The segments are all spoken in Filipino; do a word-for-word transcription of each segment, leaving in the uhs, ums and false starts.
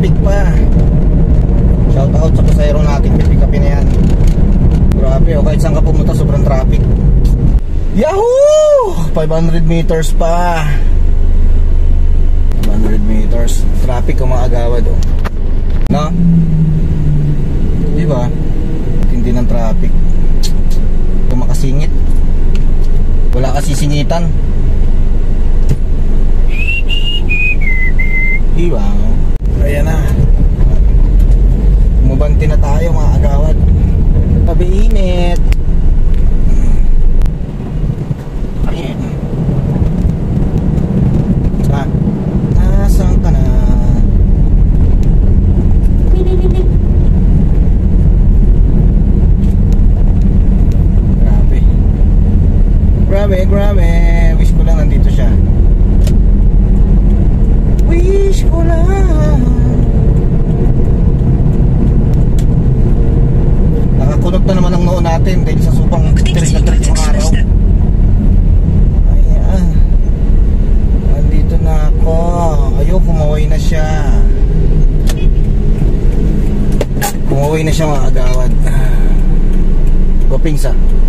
traffic pa. Shout out sa pasayro natin, pipick upin na yan. Grabe, o kahit saan ka pumunta sobrang traffic. Yahoo! five hundred meters pa. five hundred meters. Traffic ang mga agawad, oh. No? Diba? Hindi ng traffic. Kung makasingit, wala kasi singitan. Diba? Ayan na. Umubanti na tayo mga agawad. Tabi init. Ayan. Ah, nasaan ka na? Grabe. Grabe, grabe. Wish ko lang nandito siya. Wish ko lang. Nakakunot na naman ang noo natin dahil sa supang tirik na tirik mga araw. Ayan. Nandito na ako. Ayaw, kumaway na siya. Kumaway na siya mga agawad. Gopingsa.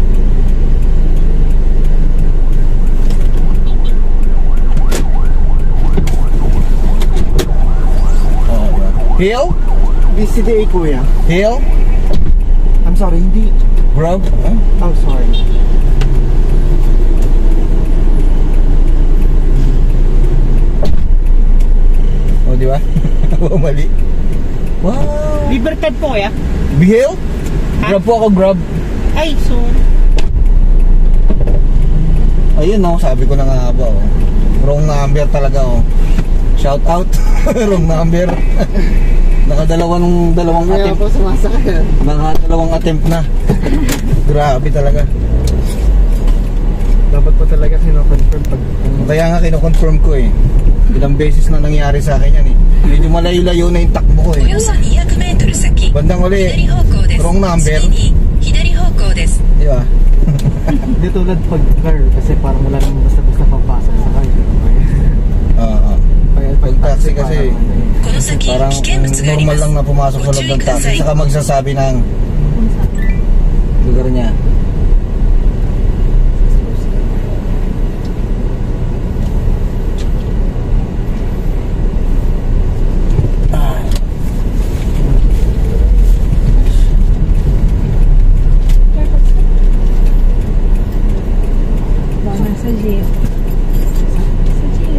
Hill? B C D A kuya. Hill? I'm sorry, hindi. Bro? Huh? I'm sorry. Oh, di ba? Oh, mali. Wow. Libertad po kuya. Hill? Grab po ako, grab. Ay, sorry. Ayun, no, sabi ko na nga ba, oh. Wrong number talaga, oh. Shout out. Wrong number. Nakadalawang dalawang Kaya attempt. po sumasakay. Nakadalawang attempt na. Grabe talaga. Dapat po talaga kino-confirm pag... Kaya nga kino-confirm ko eh. Ilang beses na nangyari sa akin yan eh. Medyo malayo-layo na yung takbo ko eh. Bandang uli, wrong number. Di ba? Hindi tulad pag car kasi parang wala naman basta-basta papasok sa car. Oo. Pag taxi kasi parang normal lang na pumasok sa loob ng taxi, saka magsasabi ng lugar niya. Sa jeep. Sa jeep.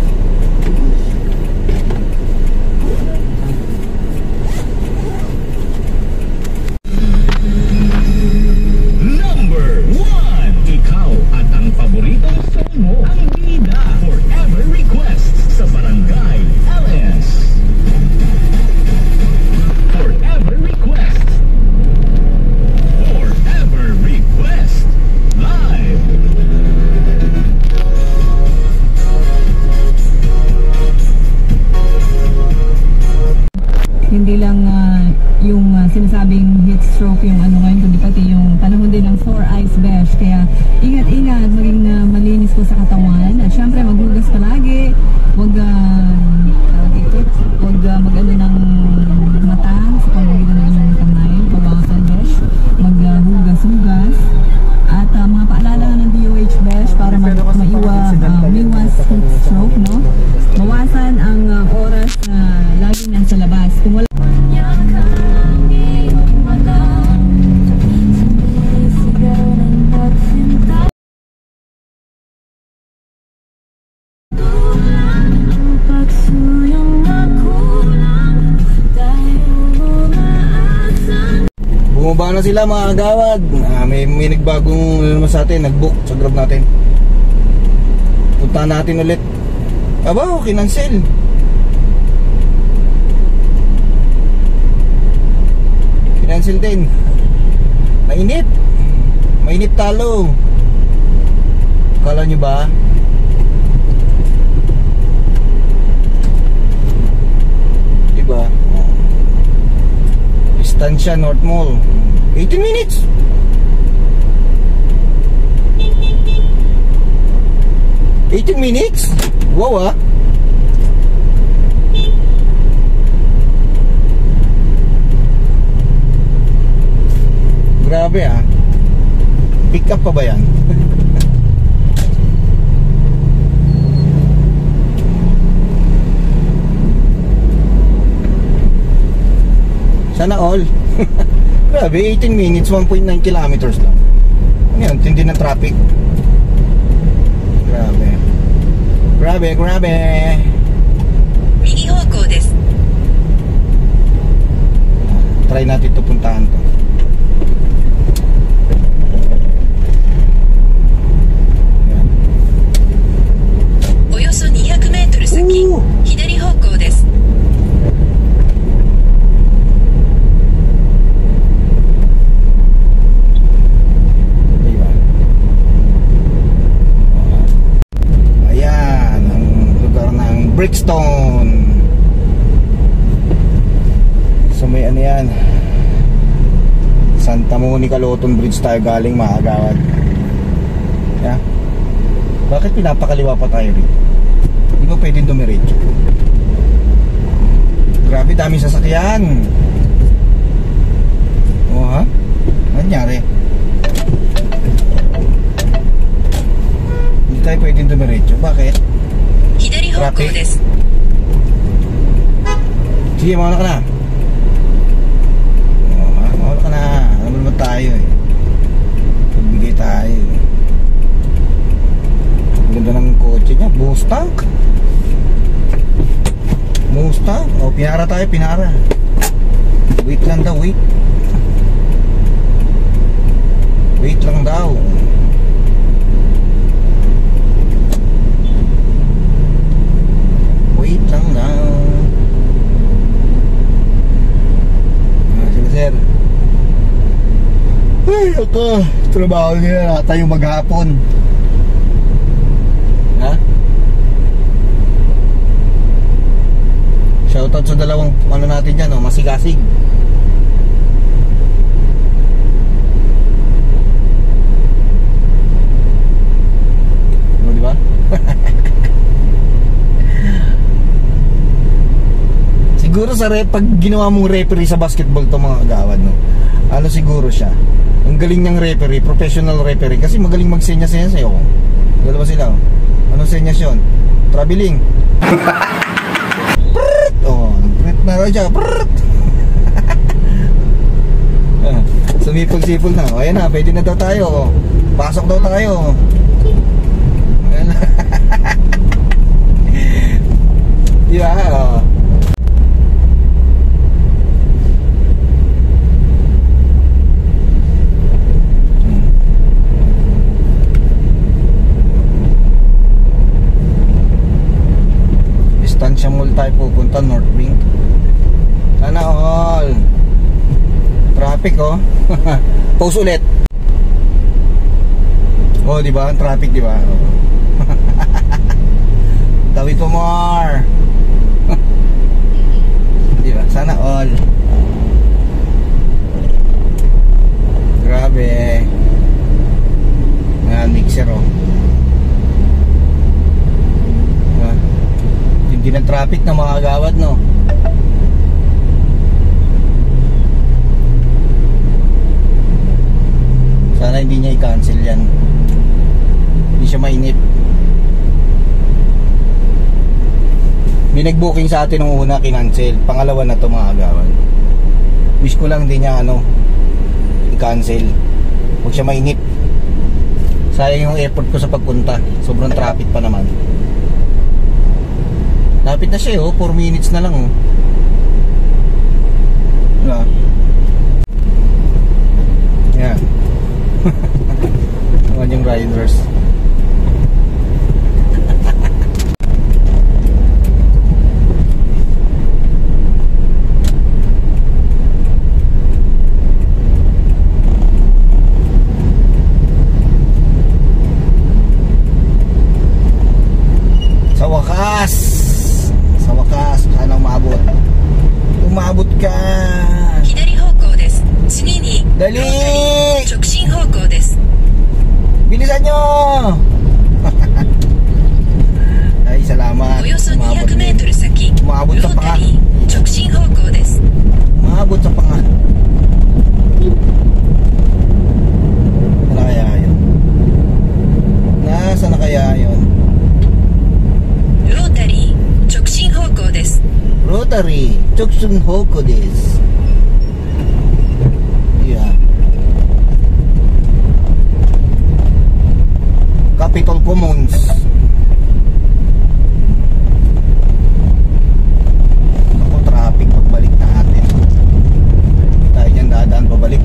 Number one. Ikaw at ang paboritong song mo. Ang bida. Forever Request sa Barangay L S. Forever Request. Forever Request. Live. Hindi lang uh, yung uh, sinasabing heat stroke yung ano ngayon, kundi pati yung panahon din ng sore eyes besh. Kaya ingat-ingat, maging uh, malinis po sa katawan. At syempre maghugas palagi. Huwag uh, dito, huwag uh, mag-ano ng mata sa pamamagitan ng inyong kamay. Bawasan besh. Maghugas-hugas. At uh, mga paalala ng D O H besh para ma maiwa, uh, maiwas heat stroke, no? Mawasan ang uh, oras na lagi nasa labas. Kung wala Bumaba na sila mga agawad. Ah, may, may nagbagong naman sa atin, nag-book sa grab natin. Punta natin ulit. Aba, okay, kinansel. Kinansel din. Mainit. Mainit talo. Kala nyo ba? Diba? Distansya North Mall. eighteen minutes. eighteen minutes? Wow ah. Grabe ah. Pick up pa ba yan? Sana all. Grabe, eighteen minutes, one point nine kilometers lang. Ano yan? Tindi ng traffic. Grabe. Grabe, grabe. Try natin ito puntahan to. Yan. Oyoso two hundred meters saki, hidari houkou desu. Diba? Ayan, ang lugar ng Brixton. So may ano yan, Santa Monica Loton Bridge tayo galing, mga agawad. Yeah. Bakit pinapakaliwa pa tayo rin? Hindi ba pwedeng dumiretso? Grabe, dami sasakyan. Oh ha? Ano nangyari? Hindi tayo pwedeng dumiretso. Bakit? Traffic. Sige, mauna ka na. Mauna ka na. Alam naman tayo eh. Pagbigay tayo eh. Ang ganda ng kotse niya. Mustang. Mustang. O, pinara tayo, pinara. Wait lang daw, wait. Wait lang daw. Wait lang daw. Ah, sige sir. Ay, ako. Trabaho niya na tayo maghapon. Ha? Shoutout sa dalawang ano natin dyan, oh, masigasig. Ano, di ba? Siguro sa rep, pag ginawa mong referee sa basketball to, mga agawad, no? Ano siguro siya? Ang galing niyang referee, professional referee, kasi magaling magsenyas-senyas sa'yo. Dalawa sila, oh. Anong senyas yun? Traveling. Prrrt! Oh, prrrt na rin siya. Prrrt! Ah, sumipol-sipol na. O, ayan na, pwede na daw tayo. Pasok daw tayo. Ayan na. Diba? Oh. Distansya Mall tayo pupunta, North Wing. Sana all. Traffic, oh. Pause ulit. Oh, di ba? Ang traffic, di ba? Tawid po more. Di ba? Sana all. Grabe. Ayan, mixer, oh. Hindi ng traffic na mga agawad, no? Sana hindi niya i-cancel yan. Hindi siya mainip. May nag-booking sa atin nung una, kinancel. Pangalawa na to, mga agawad. Wish ko lang hindi niya ano i-cancel. Huwag siya mainip. Sayang yung effort ko sa pagpunta. Sobrang traffic pa naman. Lapit na siya, oh, four minutes na lang, oh. Diba? Yan. Naman yung riders. Sa wakas, sana umabot. Umabot ka. Hidari houkou desu. Tsugi ni Dali! chokushin houkou desu. Bilisan nyo! Ay, salamat. Oyoso two hundred meters saki. Umabot sa panga. Chokushin houkou desu. Umabot sa panga. kaya yun? Rotary, Chokushin Hoko desu. Rotary, Chokushin Hoko desu. Yeah. Capitol Commons. Ako, traffic pagbalik natin. Tayo dyan dadaan pabalik.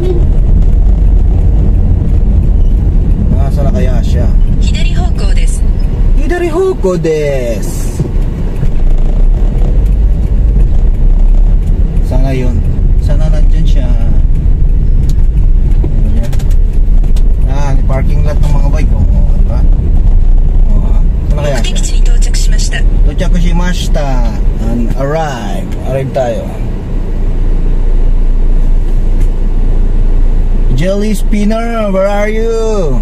Nasa na kaya siya? Hidari hoko desu. Hidari hoko desu. Sana yun. Sana nandyan siya. Ayan. Ah, parking lot ng mga bike. Oo, oh, diba? Oo. Oh, sana kaya siya? 目的地に到着しました。 Tochakushimashita. And arrive. Arrive tayo. Jelly Spinner, where are you?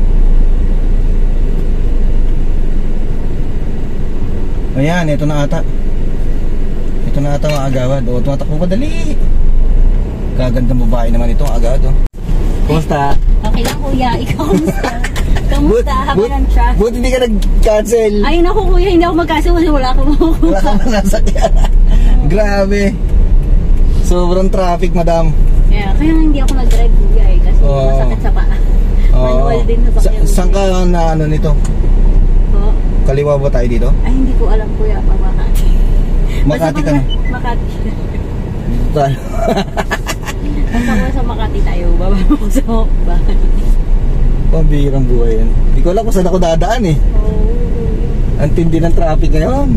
Ayan, ito na ata. Ito na ata mga agawad. O, tumatakbo pa dali. Gagandang babae naman ito, agad. O. Kumusta? Okay lang kuya, ikaw kumusta? Kamusta? Haba ng traffic. Buti hindi ka nag-cancel. Ay naku kuya, hindi ako mag-cancel kasi wala akong makukuha. Wala kang masasakyan. Grabe. Sobrang traffic, madam. Yeah, kaya nga hindi ako nag-drive kuya eh, kasi Oo. masakit sa paa. Oo. Manual din sa Sa, sakyan. saan ka na ano nito? Oo. Kaliwa ba tayo dito? Ay hindi ko alam kuya, pa Makati. Makati ka na. Makati. Dito tayo. Basta ko sa Makati tayo, baba mo sa bahay. Pambihirang buhay yan. Hindi ko alam kung saan ako dadaan eh. Oo. Ang tindi ng traffic ngayon.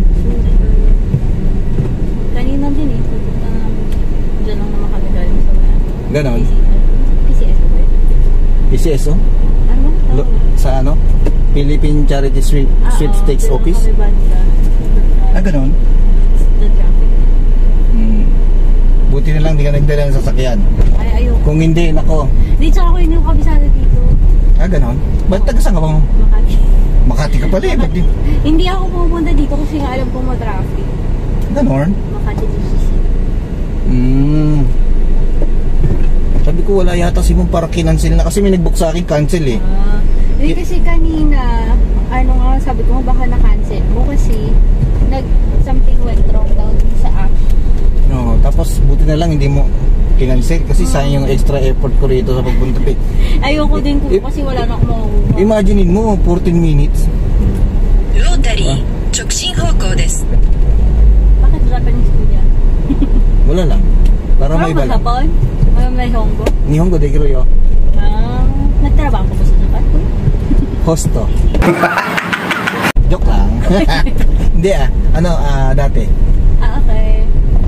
Kanina din eh, pupunta namin. Diyan lang naman kami galing sa mga Ganon? P C S ba? P C S oh? Ano? Lo, sa ano? Philippine Charity Sweep, Sweepstakes Office? Kami banda. Ah, ganon? The traffic. Hmm. Buti na lang di ka nagdala ng sasakyan. Ay, ayoko. Kung hindi, nako. Di, tsaka ako hindi ko kabisado dito. Ah, ganon? Ba't taga-saan ka ba mo? Makati. Makati ka pala eh. Ba't di? Hindi ako pupunta dito kasi nga alam kong ma-traffic. Ganon? Makati D C C. Hmm. Sabi ko wala yata si mong para kinancel na kasi may nag-book sa akin cancel eh. Ah. Hindi kasi kanina, ano nga, sabi ko baka na-cancel mo kasi nag something went wrong daw sa app. No, tapos buti na lang hindi mo kinancel kasi sayang yung extra effort ko rito sa pagpunta eh. Ayoko din ko I- kasi wala na akong makukuha. Imaginein mo, fourteen minutes. Rotary, Chokushin Hoko desu. Bakit Japanese ko yan? Wala lang. Para may bala. Hapon? May may Hongo? Nihongo de kiro yo. Ah, nagtrabaho ko ba sa Japan? Hosto. Joke lang. Hindi ah. Ano, ah, dati. Ah, okay.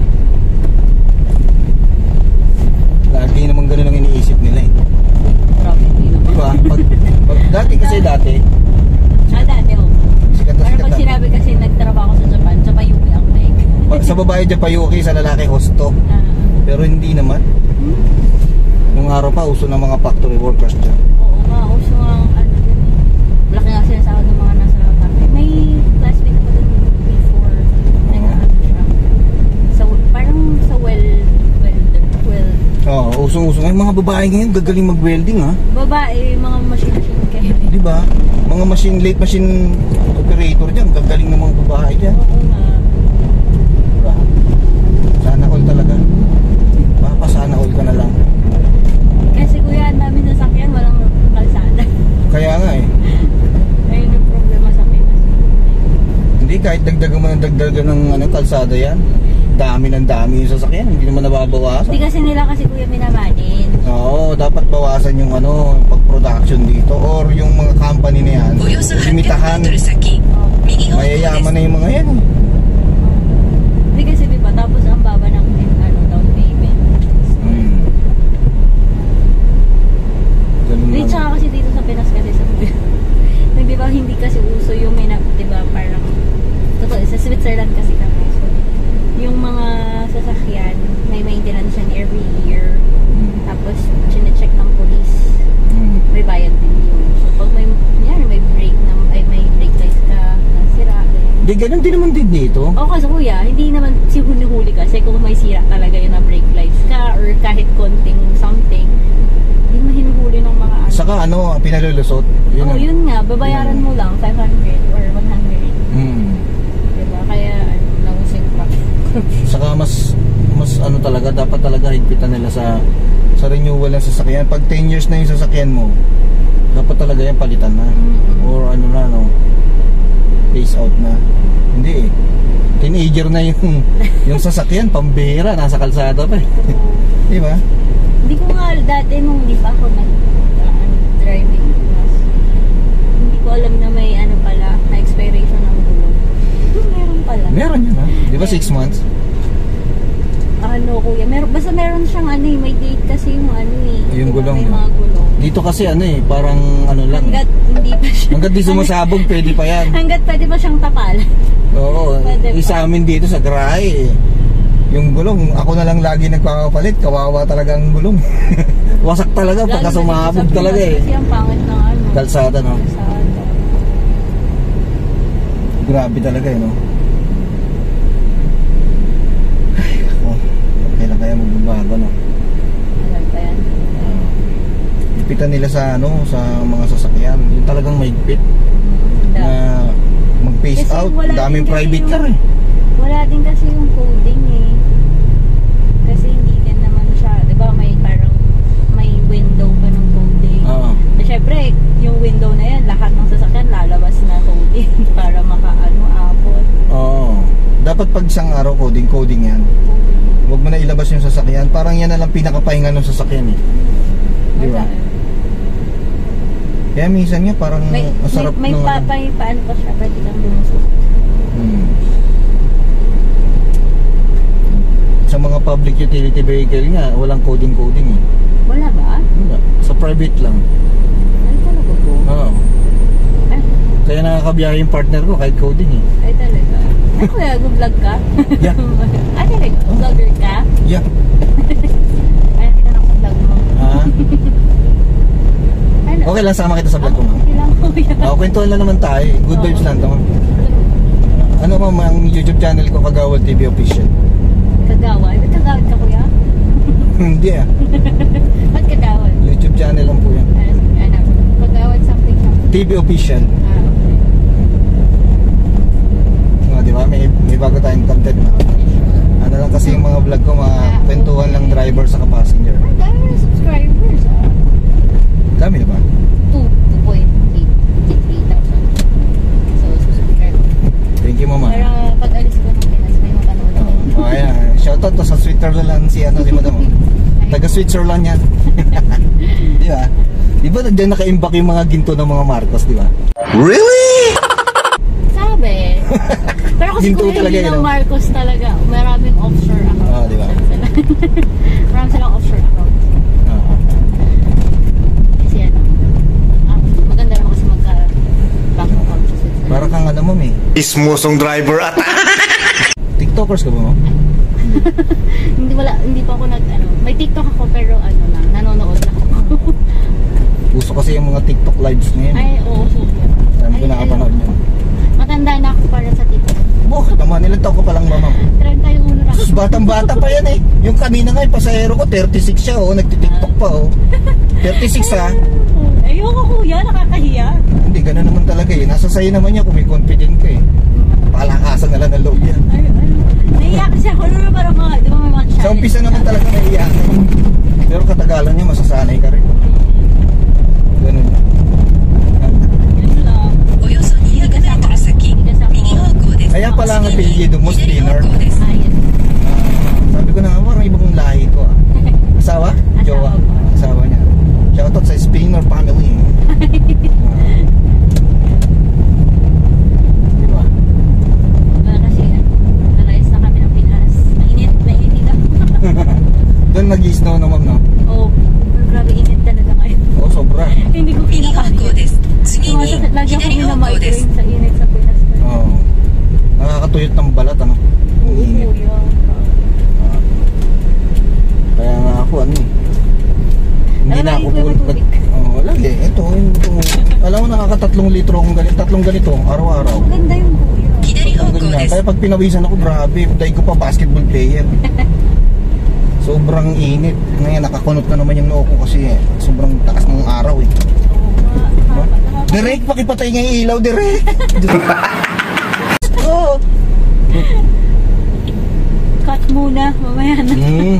Lagi naman ganun ang iniisip nila eh. Grabe, hindi naman. Di ba? Pag, pag, dati kasi dati. Ah, dati ako. Sikat na Pero sikat pag na. sinabi kasi nagtrabaho ko sa Japan, Japan yung ako na Pag sa babae dyan payuki, sa lalaki hosto. Ah, Pero hindi naman. Nung araw pa, uso ng mga factory workers dyan. oo nga, uso nga ang ano dun eh. Malaki nga sinasahod ng mga nasa factory. May classmate ko dun before, nag-ano siya. Sa, parang sa well, well, well, Oo, oh, usong-uso. Ay, mga babae ngayon, gagaling mag-welding ha. babae, mga machine-machine kayo. Di ba? Mga machine, late machine operator dyan, gagaling ng mga babae dyan. Oo nga. Diba? Sana all talaga. Papa, sana all ka na lang. Kasi kuya, ang dami sasakyan, walang kalsada. Kaya nga eh. Ayun yung problema sa Pinas. Hindi, kahit dagdagan mo ng dagdagan ng ano, kalsada yan. Dami ng dami yung sasakyan, hindi naman nababawasan. Hindi kasi nila kasi kuya minamanin. Oo, dapat bawasan yung ano, pag-production dito or yung mga company na yan. およそ Limitahan. はっぴゃくメートル先、右方向で Mayayaman す。 na yung mga yan. Hindi kasi diba, tapos ang baba ng ano, down payment. Hmm. Ganun Hindi, lang. tsaka kasi dito sa Pinas kasi sa nag diba hindi kasi uso yung may nag, diba parang totoo, sa Switzerland kasi kami. So, yung mga sasakyan, may maintenance yan every year. Hmm. Tapos, chine-check ng police. Hmm. May bayad din yun. So, pag may, yan, may break na, ay may brake lights ka, nasira. Di, ganun din naman din dito. O kasi kuya, hindi naman huli kasi kung may sira talaga yun na brake lights ka or kahit konting something, hindi mo hinuhuli ng mga ano. Saka ano, pinalulusot. Yun, Oo, ang- yun nga, babayaran yun. mo lang five hundred or one hundred. Hmm. Diba? Kaya, ano, nausin pa. Saka mas mas ano talaga, dapat talaga higpitan nila sa sa renewal ng sasakyan. Pag ten years na yung sasakyan mo, dapat talaga yan palitan na. Mm-mm. Or ano na, no, phase out na. Hindi eh. Teenager na yung yung sasakyan, pambihira, nasa kalsada pa eh. Di ba? Hindi ko nga, dati nung hindi pa ako nag uh, ano, driving class, hindi ko alam na may ano pala, na expiration ng gulong. Meron pala. Meron yun ha. Di ba six months? Ano kuya, meron, basta meron siyang ano eh, may date kasi yung ano eh. Yung diba, gulong. May mga gulong. Dito kasi ano eh, parang ano lang. Hanggat hindi pa siya. Hanggat di sumasabog, pwede pa yan. Hanggat pwede pa siyang tapal. Oo, Pwede pa. isa amin dito sa garahe eh. Yung gulong, ako na lang lagi nagpapapalit, kawawa talaga ang gulong. Wasak talaga pagka Lalo na sumabog sa talaga Pinas eh. Kasi ang pangit ng ano. Kalsada, no? Kalsada. Grabe talaga eh, no? Ay, ako. Kailan kaya magbabago, no? Alam pa yan. Ipitan nila sa ano, sa mga sasakyan. Yung talagang maigpit na mag-phase Kasi out. wala Daming din kasi private yung- car eh. Wala din kasi yung coding eh. Kasi hindi din naman siya, di ba may parang may window pa ng coding. Oo. Eh, syempre, yung window na yan, lahat ng sasakyan lalabas na coding para maka-ano, abot. Oo. Dapat pag isang araw coding, coding yan. Huwag mo na ilabas yung sasakyan. Parang yan na lang pinakapahinga ng sasakyan eh. Di ba? Wala. Kaya minsan nga parang May, ang sarap may, may ng pa, ano. pa, paano pa siya, pwede kang lumusot. Hmm. Sa mga public utility vehicle nga, walang coding-coding eh. Wala ba? Wala. Sa private lang. Ay, talaga po. Oo. Ay, Kaya nakakabiyahe yung partner ko kahit coding eh. ay talaga. Ay, kuya, mag-vlog ka? Yeah. Ay, talaga. Vlogger ka? Yeah. Ay, nakita na ko vlog mo. Ah. Ano? Okay lang, sama kita sa vlog ko, ma'am. Okay lang, kuya. Ah, kwentuhan lang naman tayo. eh. Good vibes lang to, ma'am. Ano ma'am, ang YouTube channel ko, Kagawad T V Official. Kagawad? Ba't kagawad ka, kuya? Hindi ah. Ba't kagawad? YouTube channel lang po yan. Ano, ano, kagawad something something. T V Official. Ah, okay. Ah, di ba? May, may bago tayong content na. Ano lang kasi yung mga vlog ko, mga kwentuhan lang driver sa passenger. Ay, dami na subscribers, ah. Dami na ba? two point eight three thousand. So, subscribe. Thank you, mama. Para pag alis ko ng Pinas, may mapanood ako. Oh, ayan. Shoutout to sa Switzerland si ano, si madam. oh. Taga Switzerland yan. Di ba? Di ba dyan naka-imbak yung mga ginto ng mga Marcos, di ba? Really? Sabi. Pero kasi Ginto kuya, talaga hindi yun, ng no? Marcos talaga. Maraming offshore account. Oo, di ba? Maraming silang offshore account. Oo. Kasi ano, ah, maganda naman kasi magka-bank account sa Switzerland. Para kang ano, ma'am eh. Ismusong driver at TikTokers ka ba, ma'am? Hindi wala, hindi pa ako nag, ano, may TikTok ako pero ano lang, nanonood lang ako. Uso kasi yung mga TikTok lives ngayon. Ay, oo, super. Saan ko Ay, nakapanood ayoko. niyan? Matanda na ako para sa TikTok. Bakit naman? Ilang taon ko pa lang ba, ma'am? thirty-one na Sus, ako. batang-bata pa yan eh. Yung kanina nga, yung pasahero ko, thirty-six siya, oh. Nagtitiktok pa, oh. thirty-six, ha? Ayoko kuya, nakakahiya. Hindi, gano'n naman talaga eh. Nasa sayo naman niya kung may confident ka eh. Palakasan na lang ng loob yan. Ay, ano, naiyak kasi ako. Ano parang mga, di ba may mga Sa challenge? umpisa naman talaga naiiyak. Pero katagalan niya, masasanay ka rin. Ganun. Yun lang. およそにひゃくメートル先、右方向です。 Kaya pala ang apelyido mo, 左 Spinner. 方向です。 Ah, yes. Ah, sabi ko na nga, parang ibang lahi ko ah. Asawa? Jowa. Asawa ko. Asawa niya. Shoutout sa Spinner family. Ah. Di ba? Wala kasi, nalayas na kami ng Pinas. Mainit, mainit dito. Doon nag-snow naman, no? Oh, grabe init talaga ngayon. Oo, sobra. Hindi ko 右方向 kinakaya. です。次に Sumasakit lagi ako 左 na 方向です。 migraine sa init sa Pinas. Oo. Nakakatuyot ng balat, ano? Ang Oo, init. kuya. Ah. Kaya nga ako, ano eh. Hindi Ano na lagi ako ko yung pul- tubig? Oo, lagi. Ito, ito. Alam mo, nakakatatlong litro akong ganito. Tatlong ganito, araw-araw. Ang ganda yung kuya. 左方 Ang 向 ganyan. です Kaya。pag pinawisan ako, grabe. Dahil ko pa basketball player. Sobrang init. Ngayon nakakunot na naman yung noo ko kasi eh. Sobrang takas ng araw eh. No? Direk, pakipatay nga yung ilaw, Direk. Oh. Cut muna, mamaya na. Mm.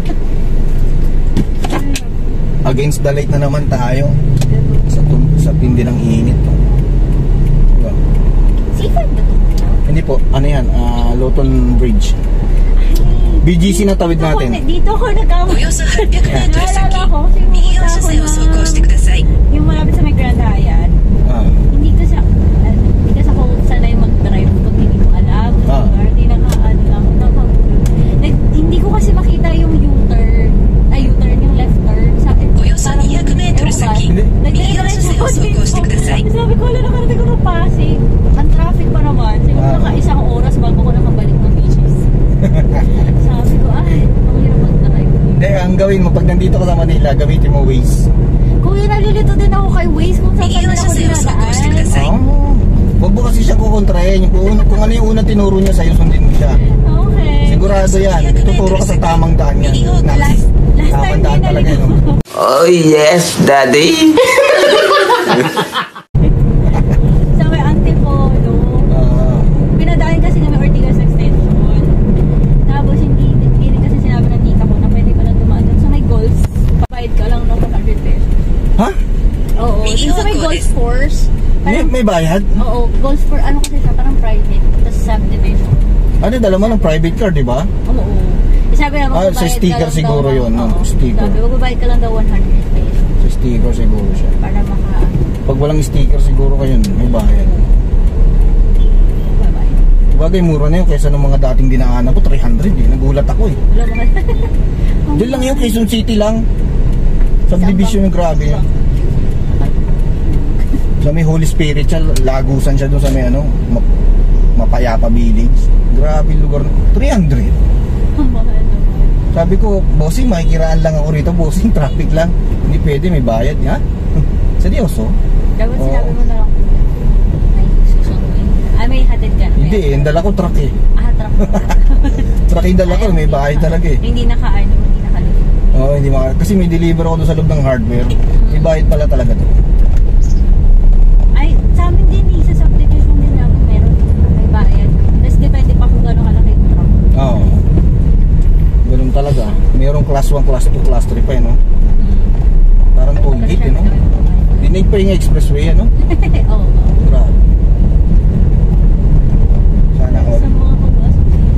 Against the light na naman tayo. Sa, sa tindi ng init. No? Diba? Seaford ba ito? Hindi po, ano yan, uh, Lawton Bridge. B G C na tawid natin. Dito ako nag-awag. およそはっぴゃくメートル Naalala 先 ko, kasi 右側 pumunta 車 ako 線を走行してください yung malapit sa may Grand Hyatt. Ah. Hindi ko siya, uh, hindi kasi ako sanay mag-drive pag hindi ko alam. Ah. Or hindi naka-ano lang, nakahulog. Nag, hindi ko kasi makita yung U-turn, ay U-turn, yung left turn. Sabi ko, およそにひゃくメートル 先 Hindi. 右側車線を走行してください Sabi ko, wala nakarating ko ng Pasig. Ang traffic pa naman. Siguro Ah. naka isang oras bago ko nakabalik ng beaches. Sabi ko, ay, ang hirap mag-drive. Hindi, ang gawin mo, pag nandito ka sa Manila, gamitin mo Waze. Kuya, nalilito din ako kay Waze kung saan 右 saan 側 ako 車線を走行してくだ dinadaan. さい Oh. Huwag mo kasi siyang kukontrahin. Kung, kung ano yung unang tinuro niya sa'yo, sundin mo siya. Okay. Sigurado yan. Tuturo ka sa tamang daan yan. Na, Last, last time tamang daan din talaga nalito. yun. Oh yes, Daddy. Sa may Antipolo. Ah. Pinadaan kasi kami Ortigas Extension. Tapos hindi, hindi rin kasi sinabi ng nika ko na pwede ko lang dumaan dun sa may golf. Pabayad ka lang ng one hundred pesos. Ha? Oo. Dun sa may golf course. May, Parang, may bayad? oo. Golf course. Ano kasi siya? Parang private. Tapos subdivision. Ano, dala mo ng private car, di ba? Oo. Eh, sabi nga, Ah, magbabayad sa sticker ka lang siguro daw, yun, no? oo. Sticker. Sabi, magbabayad ka lang daw one hundred pesos. Sa sticker siguro siya. Para maka... Pag walang sticker siguro kayo, may bayad. Magbabayad. Bagay, mura na yun kaysa ng mga dating dinaanan ko, three hundred eh. Nagulat ako eh. Wala mga... Diyan lang yung Quezon City lang. Subdivision yung grabe yan. Sa may Holy Spirit siya, lagusan siya doon sa may ano, Ma- Mapayapa Village. Grabe yung lugar. three hundred. Ang mahal naman. Sabi ko, bossing, makikiraan lang ako rito. Bossing, traffic lang. Hindi pwede, may bayad. Ha? Seryoso? Dapat Oo. sinabi mo na lang, may susunduin. Ah, may hatid ka na. Hindi, eh, ang dala ko truck eh. Ah, truck. Truck yung dala ko, may bayad talaga eh. Hindi naka-ano, hindi naka-load. Oo, hindi maka... Kasi may deliver ako doon sa loob ng hardware. May bayad pala talaga to. Ay, sa amin din eh, sa subdivision din namin meron. May bayad. Tapos depende pa kung gano'ng kalaki yung truck. Oo. Ganun talaga. Mayroong class one, class two, class three pa eh, no? Parang toll gate eh, no? Dinig pa yung expressway, ano? Oo. Grabe. Sana all. Sa mga pagpasok dito.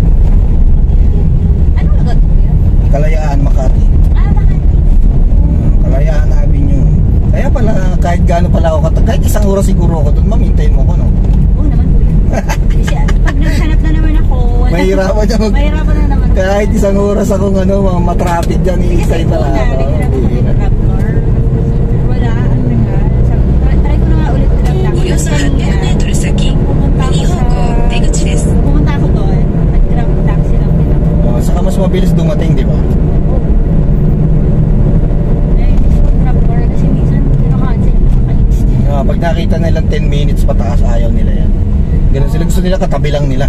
Ano lugar ko yan? Kalayaan, Makati. Ah, Makati. Hmm, Kalayaan Avenue. Kaya pala, kahit gaano pala ako katag, kahit isang oras siguro ako doon, mamintayin mo ko, no? Oo naman po yun. Kasi pag naghanap na naman ako, wala. Mahirapan siya mag... Mahirapan na naman ako. Kahit isang oras akong ano, mga matrapid dyan, iisay Kasi na una, lang. naghanap ako ng grab car. Wala, ang tagal. Sabi ko, try try ko na nga ulit grab taxi. およそはっぴゃくメートル 先 Pumunta 右 ako 方向 sa... 出口です Pumunta ako doon. Nag-grab taxi lang din ako. Oh, saka mas mabilis dumating, di ba? Eh, hindi ko grab car kasi minsan naka-cancel yung makalis. Ah, pag nakita nilang ten minutes pataas, ayaw nila yan. Ganun sila, gusto nila katabi lang nila.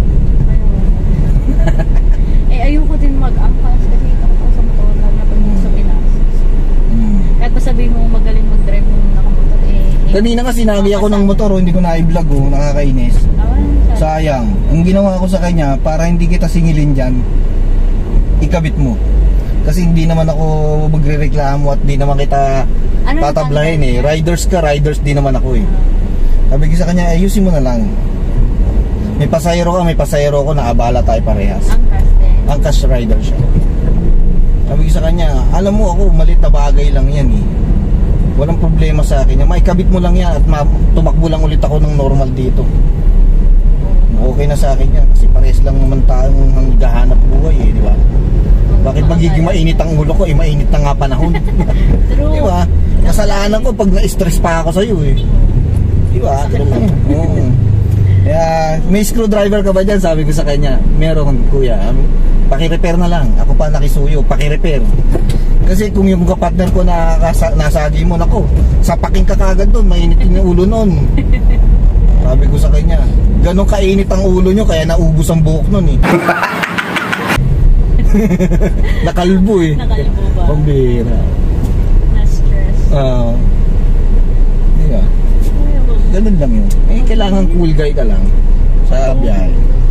Eh, ayoko din mag-angkas kasi ako sa motor lang na pag sa Pinas. Hmm. Kahit pa sabihin mo magaling mag-drive nung nakamotor, eh... eh Kanina nga sinagi ako ng motor, oh, hindi ko na-i-vlog, oh, nakakainis. awan, sa... Sayang. Ang ginawa ko sa kanya, para hindi kita singilin dyan, ikabit mo. Kasi hindi naman ako magre-reklamo at di naman kita Ano tatablahin eh. Riders ka, riders di naman ako eh. Sabi ko sa kanya, ayusin mo na lang. May pasayro ka, may pasayro ko, naabala tayo parehas. Angkas din. Ang cash rider siya. Sabi ko sa kanya, alam mo ako, malit na bagay lang yan eh. Walang problema sa akin. Maikabit mo lang yan at tumakbo lang ulit ako ng normal dito. Okay na sa akin yan. Kasi parehas lang naman tayong hanggahanap buhay eh, di ba? Bakit magiging mainit ang ulo ko? Eh, mainit na nga panahon. True. Di ba? Kasalanan ko pag na-stress pa ako sa'yo eh. Di ba? Oo. Kaya, may screwdriver ka ba dyan? Sabi ko sa kanya, meron kuya. Paki-repair na lang. Ako pa nakisuyo, paki-repair. Kasi kung yung kapartner ko na nasagi mo, nako, sapakin ka kagad doon, mainit yung ulo nun. Sabi ko sa kanya, ganun kainit ang ulo nyo, kaya naubos ang buhok nun eh. Nakalbo eh. Nakalbo ba? Pambira. Na-stress. Oo. Di ba? Ganun lang yun. Eh, kailangan cool guy ka lang sa biyahe.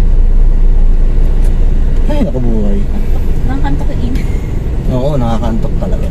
Ay, nakabuhay. Nakakantok yung ina. Oo, nakakantok talaga.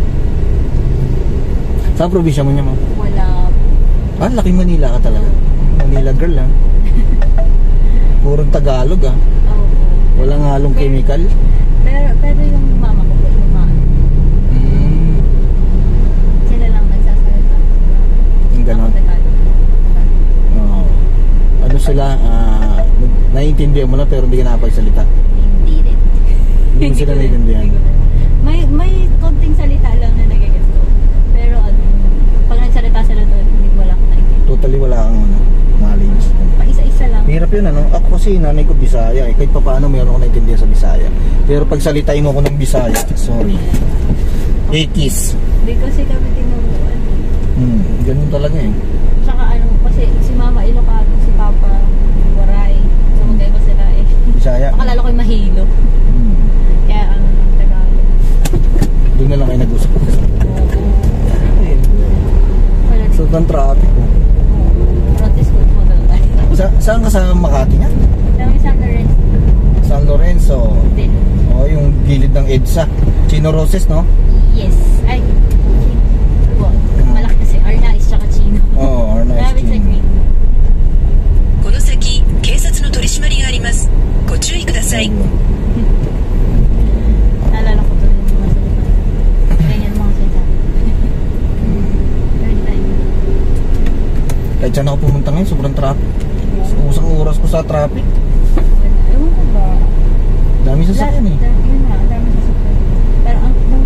Saan probinsya mo niya, ma'am? Wala. Ah, laking Manila ka talaga. Manila girl, ha? Purong Tagalog, ha? Oo. Walang halong chemical. Pero, pero yung mama ko po, yung mama. Hmm. Sila lang nagsasalita. Yung ganon. Ako Tagalog. Oo. Ano sila, ah, naiintindihan mo na pero hindi ka nakapagsalita. Hindi rin. Hindi mo sila naiintindihan. May, may konting salita lang na nagigets ko. Pero ano, pag nagsalita sila doon, hindi wala akong naiintindihan. Totally wala kang ano, knowledge. Pa isa-isa lang. Hirap yun, ano? Ako kasi nanay ko Bisaya eh. Kahit pa paano meron ako naiintindihan sa Bisaya. Pero pag salitain mo ako ng Bisaya, sorry. Ekis. Hindi kasi kami tinuruan. Hmm, ganun talaga eh. Tsaka ano, kasi si Mama Ilocano, si Papa Waray. So magkaiba sila eh. Bisaya. Makalala ko yung Mahilo. Hmm. Kaya ano, Tagalog. Doon na lang kayo nag-usap. Oo. Ayun. Wala. So, ang traffic ko. Practice ko, magalang. Sa, saan ka sa Makati nga? Dami sa Lorenzo. San Lorenzo. Din. Oh, yung gilid ng EDSA. Chino Roses, no? Yes. Ay. Wow. Malaki kasi. Arnaiz tsaka Chino. Oo, oh, Arnaiz Dami sa Chino. green. この先警察の取り締まりがありますご注意ください Naalala ko tuloy yung mga salita. Ganyan mga salita. Third time. Kahit saan ako pumunta ngayon, sobrang traffic. Usang oras ko sa traffic. Ewan ko ba? Dami sa sakyan eh. Da- Yun na, dami sa sakyan. Pero ang nung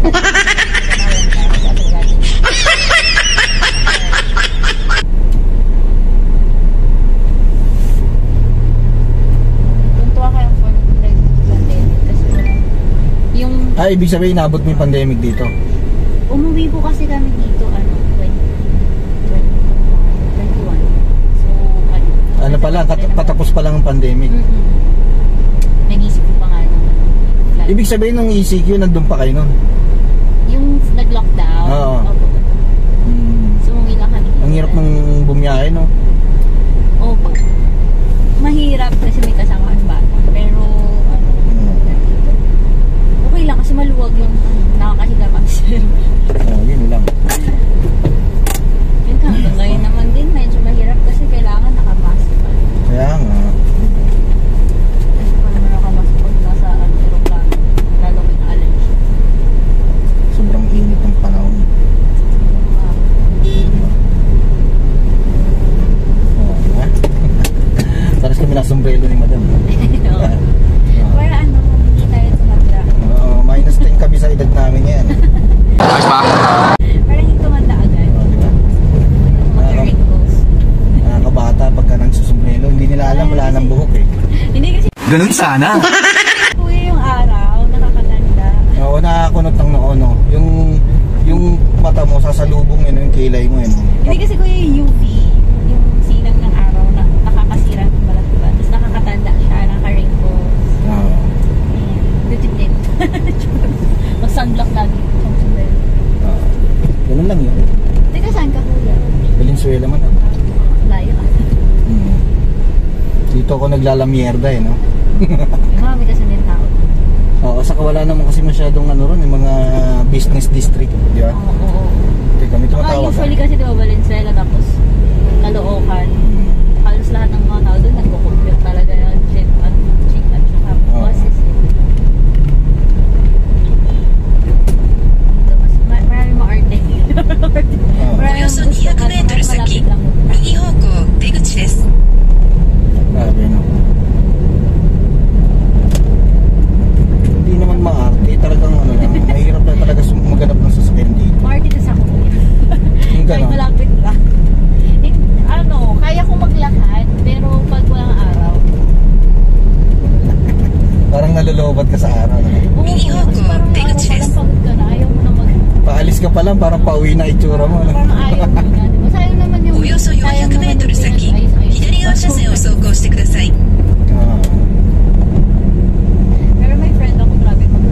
tuntua kayong phone ng pandemic kasi yung Ah, ibig sabihin, inabot mo yung pandemic dito. umuwi po kasi kami dito ano, twenty, twenty, twenty-one. So, ano. Ano pala, kat- patapos pa lang ang pandemic. Mm-mm. Nag-isip ko pa nga naman. Like, Ibig sabihin, nung E C Q, nandun pa kayo nun. yung nag-lockdown. Oo. Opo. Hmm. So, umuwi lang kami. Ang hirap ng bumiyahe, no? Opo. Mahirap kasi may kasama ang bata. Pero, ano, okay lang kasi maluwag yung ano, nakakahiga kami sir. Oh, yun lang. Yun ka, hanggang ngayon naman din, medyo mahirap kasi kailangan nakamask pa. Kaya nga. Kasi kung naman nakamask pag nasa ano, aeroplano, gagawin na allergy. Sobrang init ng panahon. Ah, Oh, ha? Taras kami na sombrero ni madam. Oo. Para ano, hindi tayo tumanda. Oo, minus ten kami sa edad namin yan. Para hindi tumanda agad. Oh, di ba? Yung mga Ah, wrinkles. Nakakabata pagka nagsusumbrero, hindi nila alam, wala nang buhok eh. Hindi kasi Ganun sana. kuya yung araw, nakakatanda. Oo, nakakunot ng noo, no? Yung, yung mata mo, sasalubong yun, yung kilay mo yun. Hindi kasi kuya yung U V, yung silang ng araw na nakakasira ng balat, diba? Tapos nakakatanda siya, nakaka-wrinkles. Oo. Ayan, dutip-dip. Mag-sunblock lagi. Oo. Ganun lang yun. Teka, saan ka kuya? Valenzuela man. ah. Layo ka. Hmm. Dito ako naglalamierda eh, no? Yung mga may kasi din tao. Oo, saka wala naman kasi masyadong ano ron, yung mga business district, di ba? Oo, oo, oo. Kaya kami Ah, tumatawag. usually kasi diba Valenzuela tapos Caloocan. Halos lahat ng mga tao doon nagko-compute talaga ng jeep at jeep at saka Oo. buses. eh. Dito mas ma- maraming mga arte. Oo. およそにひゃくメートル先右方向出口です Grabe, no? Hindi naman maarte, talagang ano lang, mahirap na talaga sum- maghanap ng sasakyan dito. Marty na sa kuya. Yung Kahit gano'n. malapit lang. Eh, ano, kaya ko maglakad, pero pag walang araw. Parang nalolobat ka sa araw. No? Oo, Mini kasi Hoko, parang take a araw pa lang chest. pagod ka na, ayaw mo na mag... Paalis ka pa lang, parang pauwi na itsura mo. No? Parang ayaw mo na, di ba? Sayang naman yung... およそよんひゃくメートル先左側車線を走行してください Ah. Pero may friend ako, grabe mag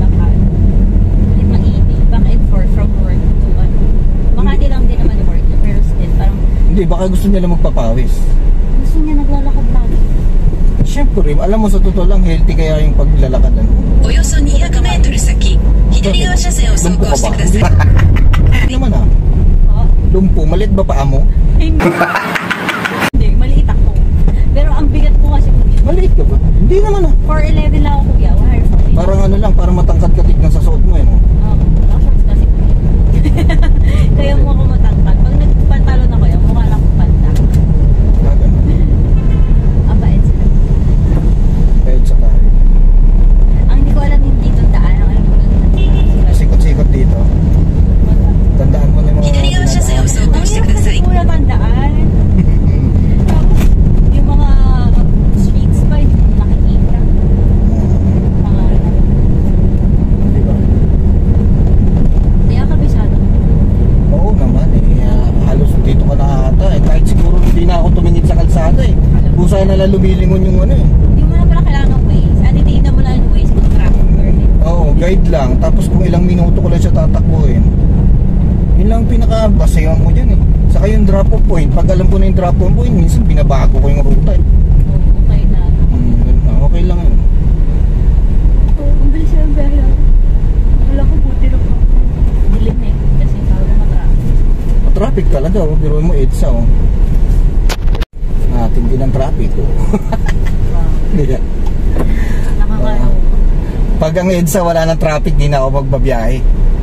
baka gusto niya lang magpapawis. Gusto niya naglalakad lagi. Siyempre, alam mo sa totoo lang, healthy kaya yung paglalakadan mo. およそにひゃくメートル先、左側車線を走行してください。 Hindi naman ah. Oh, Lumpo, maliit ba paa mo? hindi. Hindi, maliit ako. Pero ang bigat ko kasi kuya. Maliit ka ba? Hindi naman ah. four eleven lang ako kuya. Wire four eleven. Parang ano lang, parang matangkad ka tignan sa suot mo eh. No? Oo, shorts kasi kuya. Kaya mo ako matangkad. Pag nagpantalon ako yan, mukha lang akong panta. Ah, ganun. Ang bait sila. Kahit sa tayo. Ang hindi ko alam yung dito daan. Ang alam ko lang dito. Sikot-sikot dito. Tandaan mo na yung mga... 左側車線を走行してください。 Pura tandaan. Tapos, yung mga streets pa, hindi mo nakikita. Mga, Diba? hindi ako kabisado. Oo naman eh. Ah, halos dito ka nakakata eh. Kahit siguro hindi na ako tumingin sa kalsada eh. Busay na lang lumilingon yung ano eh. Hindi mo na pala kailangan ng Waze. At titignan mo lang yung Waze kung traffic or hindi. Oo, guide lang. Tapos kung ilang minuto ko lang siya tatakbuhin. Yun lang pinaka-basayan mo dyan eh. Saka yung drop-off point. Pag alam ko na yung drop-off point, minsan binabago ko yung ruta eh. Oo, okay na. Hmm, okay lang yun. Oo, ang bilis yung biyahe natin. Wala ko buti lang ako. Dilim eh. Kasi sabi ko matraffic. Traffic talaga oh. Biro mo EDSA oh. Ah, tindi ng traffic oh. Hindi ka. Nakakalaw ko. Pag ang EDSA wala ng traffic, di na ako magbabiyahe.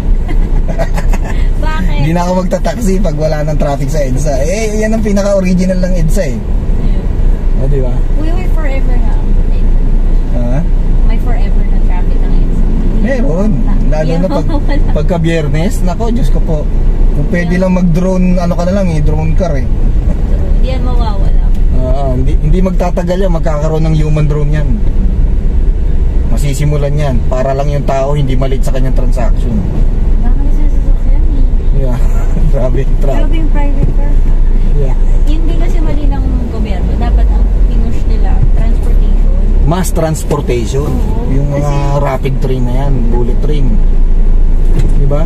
Bakit? Di na ako magta-taxi pag wala ng traffic sa EDSA. Eh, yan ang pinaka-original ng EDSA eh. Ayun. O, di ba? Uy, may forever na. Ha? May forever na traffic na ngayon. Meron. Lalo na pag, pagka biyernes. Nako, Diyos ko po. Kung pwede lang mag-drone, ano ka na lang eh, drone car eh. Hindi yan mawawala. Ah, hindi, hindi magtatagal yan, magkakaroon ng human drone yan. Masisimulan yan. Para lang yung tao hindi malit sa kanyang transaction. Baka kasi sa sasakyan eh. Yeah. Grabe, Grabe traffic. yung private car. Yeah. Yun din kasi mali ng gobyerno. Dapat ang pinush nila, transportation. Mass transportation. Oo, Yung mga kasi- rapid train na yan, bullet train. Di ba?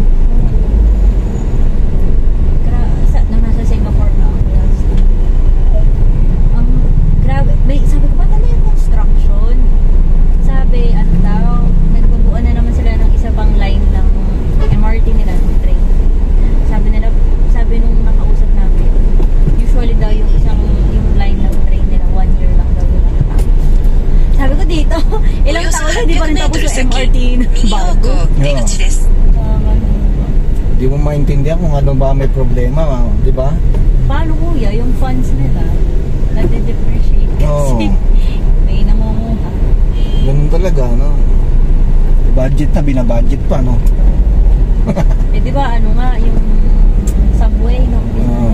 Gra- sa, nung nasa Singapore na ako. yes. Ang grabe. May, sabi ko, ba't ano yung construction? Sabi, ano daw, nagbubuan na naman sila ng isa pang line ng M R T nila, ng train. Sabi nila, sabi nung nakausap namin, usually daw yung isang yung line ng train nila, one year lang daw yung nakatapos. Sabi ko dito, お ilang よそ taon na di pa rin はっぴゃくメー tapos トル yung 先、 M R T 右方 bago. 向出口です。 Ah, ganun ba? Di mo maintindihan kung ano ba may problema, di ba? Paano kuya, yung funds nila, nade-depreciate kasi Oo. may namumuha. Ganun talaga, no? Budget na, binabudget pa, no? Eh di ba ano nga, yung subway, no? Oo.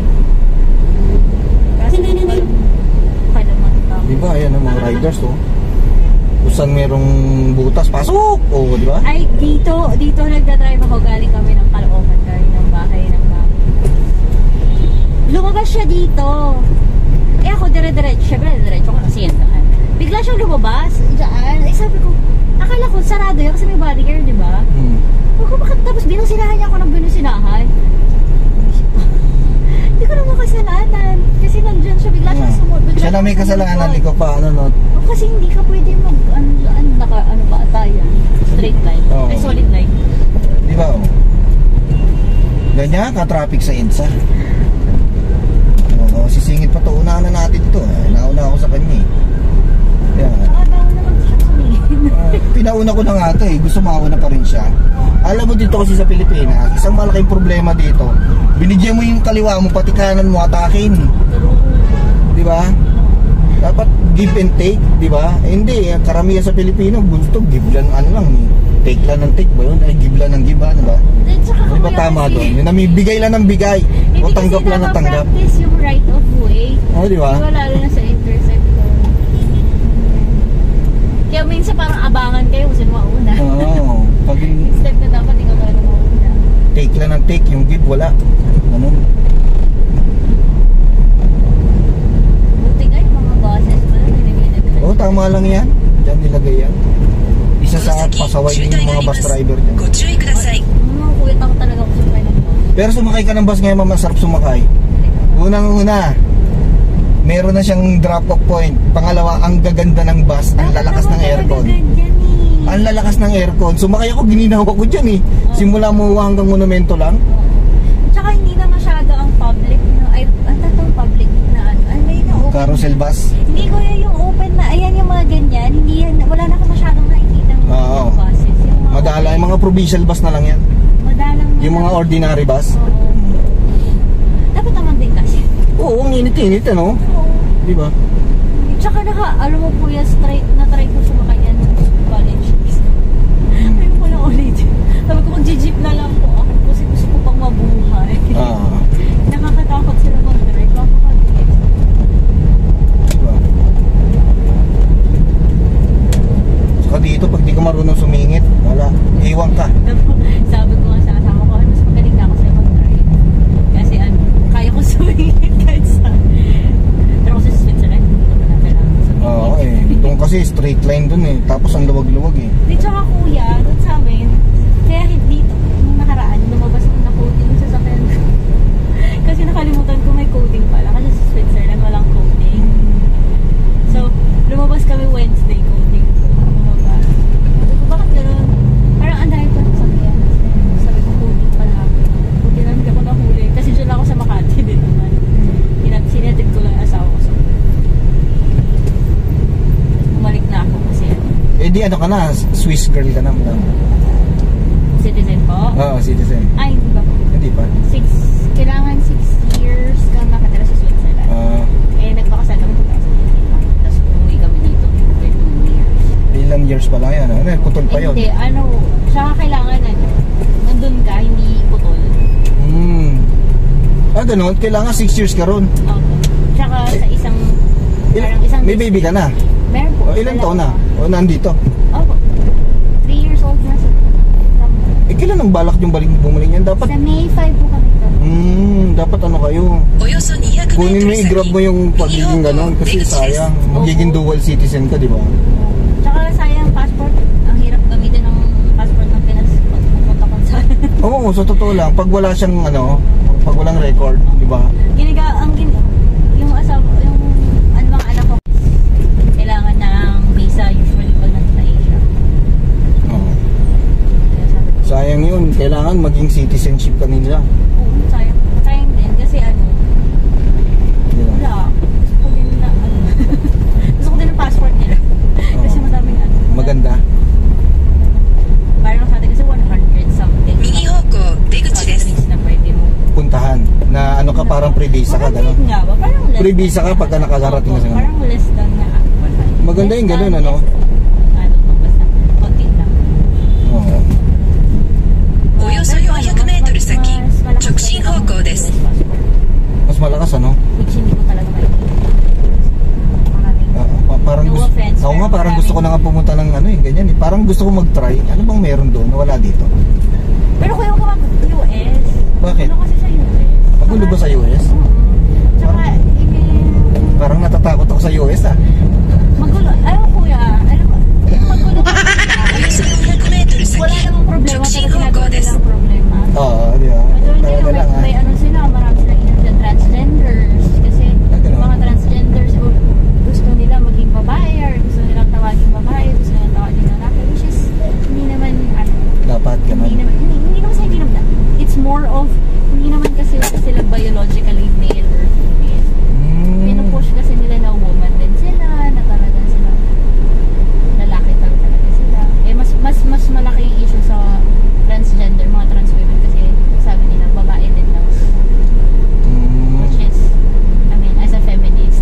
Kasi hindi walang kalaman tao. Di ba, ayan ang mga riders, oh. Kung saan merong butas, pasok! Oo, di ba? Ay, dito, dito nagdadrive ako, galing kami ng Caloocan, galing ng bahay ng mami. Lumabas siya dito. Eh ako, dire-diretso, syempre dire-diretso ko kasi yan daan. Bigla siyang lumabas, dyan. Eh sabi ko, akala ko sarado yan kasi may barrier, di ba? Hmm. Ako, bakit tapos binusinahan niya ako ng binusinahan? Hindi ko naman kasalanan. Kasi nandyan siya, bigla siyang sumunod. Siya na may kasalanan, liko pa, ano, no? O, kasi hindi ka pwede mag, ano, ano, naka, ano ba, atayan? Straight line. Oo. Ay, solid line. Di ba, oh? Ganyan, ka-traffic sa EDSA. Oo, sisingit pa to. Unahan na natin to. Eh. Nauna ako sa kanya, eh. Yan. Saka daw naman siya sumingin. Uh, pinauna ko na nga ito eh. Gusto mauna pa rin siya. Alam mo dito kasi sa Pilipinas, isang malaking problema dito. Binigyan mo yung kaliwa mo, pati kanan mo atakin. Di ba? Dapat give and take, di ba? Eh, hindi, karamihan sa Pilipino, gusto give lang ano lang. Take lang ng take ba yun? Ay, give lang ng give, ano ba? Then, saka Di ba kuya, tama kasi- doon? Yung namibigay lang ng bigay. Hindi O tanggap kasi lang ng tanggap. napapractice yung right of way. Oh, di ba? Di ba, lalo na sa intersector. Kaya minsan parang abangan kayo kung sino mauna. Oo. Pag Instead na dapat ikaw tayo mauna. take lang ng take, yung give wala. Ano? Buti nga yung mga bosses pa lang nilagay na Oo, tama lang yan. Diyan nilagay yan. Isa sa pasaway din yung mga bus driver dyan. ご注意ください。 Mga kuwit ako talaga kung sumakay ng bus. Pero sumakay ka ng bus ngayon, masarap sumakay. Hindi ko Unang-una, meron na siyang drop-off point. Pangalawa, ang gaganda ng bus. Ang lalakas ng aircon. Ang lalakas ng aircon. Sumakay ako, gininawa ko dyan eh. Simula mo hanggang monumento lang. Tsaka hindi na masyado ang public, no? Ay, ang tatong public na ano. Ay, may na open. Carousel bus. Hindi ko yung open na, ayan yung mga ganyan. Hindi yan, wala na ako masyadong nakikita ng Oo. buses. Yung mga Madala, yung mga provincial bus na lang yan. Madalang na. Yung mga ordinary bus. Oo. Dapat naman din kasi. Oo, ang init-init ano? Oo. Di ba? Tsaka naka, alam mo po yan, straight, na-try ko sumakay yan sa college. Ayun ko lang ulit. Sabi ko, mag-jeep na lang po ako kasi gusto ko pang mabuhay. Ah. Nakakatakot sila mag-drive. Kapakaliit. Diba? Saka dito, pag di ka marunong sumingit, wala, iwan ka. Sabi ko nga sa kasama ko, mas magaling na ako sa'yo mag-drive. Kasi ano, kaya ko sumingit kahit saan. Pero kasi sa Switzerland, hindi naman na kailangan sumingit. Oo eh, doon kasi straight line doon eh, tapos ang luwag-luwag eh. Di tsaka kuya, doon sa amin, kaya hindi dito, nung nakaraan, lumabas nung na-coding sa sasakyan ko. Kasi nakalimutan ko may coding pala, kasi sa Switzerland walang coding. So, lumabas kami Wednesday coding. Lumabas. Sabi ko, bakit gano'n? Parang ang dahil ko ng sasakyan. Sabi ko, coding pala. Buti naman hindi ako nahuli. Kasi dyan ako sa Makati din naman. Sinetid ko lang asawa ko. So, bumalik na ako kasi ano. Eh di ano ka na, Swiss girl ka na. Citizen po? Oo, citizen. Ay, hindi ba po? Hindi pa? Six, kailangan six years ka nakatira sa Switzerland. Ah. Eh, nagpakasal kami two thousand eighteen. Tapos umuwi kami dito for two years. Ilang years pa lang yan, ano? Putol pa yun. Hindi, ano, saka kailangan ano, nandun ka, hindi putol. Hmm. Ah, ganun? Kailangan six years ka ron. Okay. Tsaka sa isang, Il- parang isang may baby ka na? Meron po. O, ilan taon na? O, nandito? Opo. Three years old na sa Eh, kailan ang balak yung balik bumalik yan? Dapat, Sa May five po kami to. hmm, dapat ano kayo? およそにひゃくメ Kunin ー mo, トル i-grab mo 先 yung 右 pagiging 方 ganon 向 kasi 出口です sayang. Magiging dual citizen ka, di ba? Tsaka sayang passport. Ang hirap gamitin ng passport ng Pinas pag pupunta kung saan. Oo, sa totoo lang. Pag wala siyang ano, pag walang record, di ba? Giniga, ang gin, yung asawa, yung ano mga anak ko, kailangan ng visa usually pag nasa Asia. Oo. Kaya sabi ko, Sayang yun. Kailangan maging citizenship ka nila. oo, sayang. Sayang din kasi ano, Di ba? wala. Gusto ko din na, ano, gusto ko din ng passport nila. Kasi madaming ano. Maganda. Parang sa atin kasi one hundred something. 右方向出口です countries na pwede mo. Puntahan. Na ano ka, parang pre-visa ka, gano'n. Nga ba? Parang less. Pre-visa ka pagka nakakarating ka sa ganun. Parang less than na. Maganda yung Less ganun, than, ano? less than. Ano, no, basta. Konti lang. Oo. およそよんひゃくメートル先直進方向です Mas malakas, ano? Which hindi ko talaga makikita. Maraming. Ah, pa- parang No gusto, offense, ako nga pero parang gusto ko na nga pumunta ng ano eh, ganyan eh. Parang gusto ko mag-try. Ano bang meron doon na wala dito? Pero kuya ko mag-U S. Bakit? Ano kasi sa U S? Magulo ba sa U S? Oo. Tsaka, eh, Parang natatakot ako sa U S ah. magulo. Ayaw kuya, alam mo, magulo ka. およそよんひゃくメートル Wala 先 namang problema, 直進 pero 方 ginagawa 向です nilang problema. Oo, di ba? Katulad Talaga nila, lang may, may ah. ano sila, marami sila inang transgenders. Kasi Ah, ganun. mga transgenders, o, gusto nila maging babae, or gusto nilang tawaging babae, gusto nilang tawaging lalaki, which is, hindi naman, ano, Dapat hindi ganun. naman, hindi, hindi naman sa hindi naman, it's more of, hindi naman kasi sila biologically male or female. Hmm. Pinupush kasi nila na woman din sila, na talaga sila, lalaki talaga talaga sila. Eh, mas, mas, mas malaki yung issue sa transgender, mga trans women, kasi sabi nila, babae din daw. Hmm. Which is, I mean, as a feminist,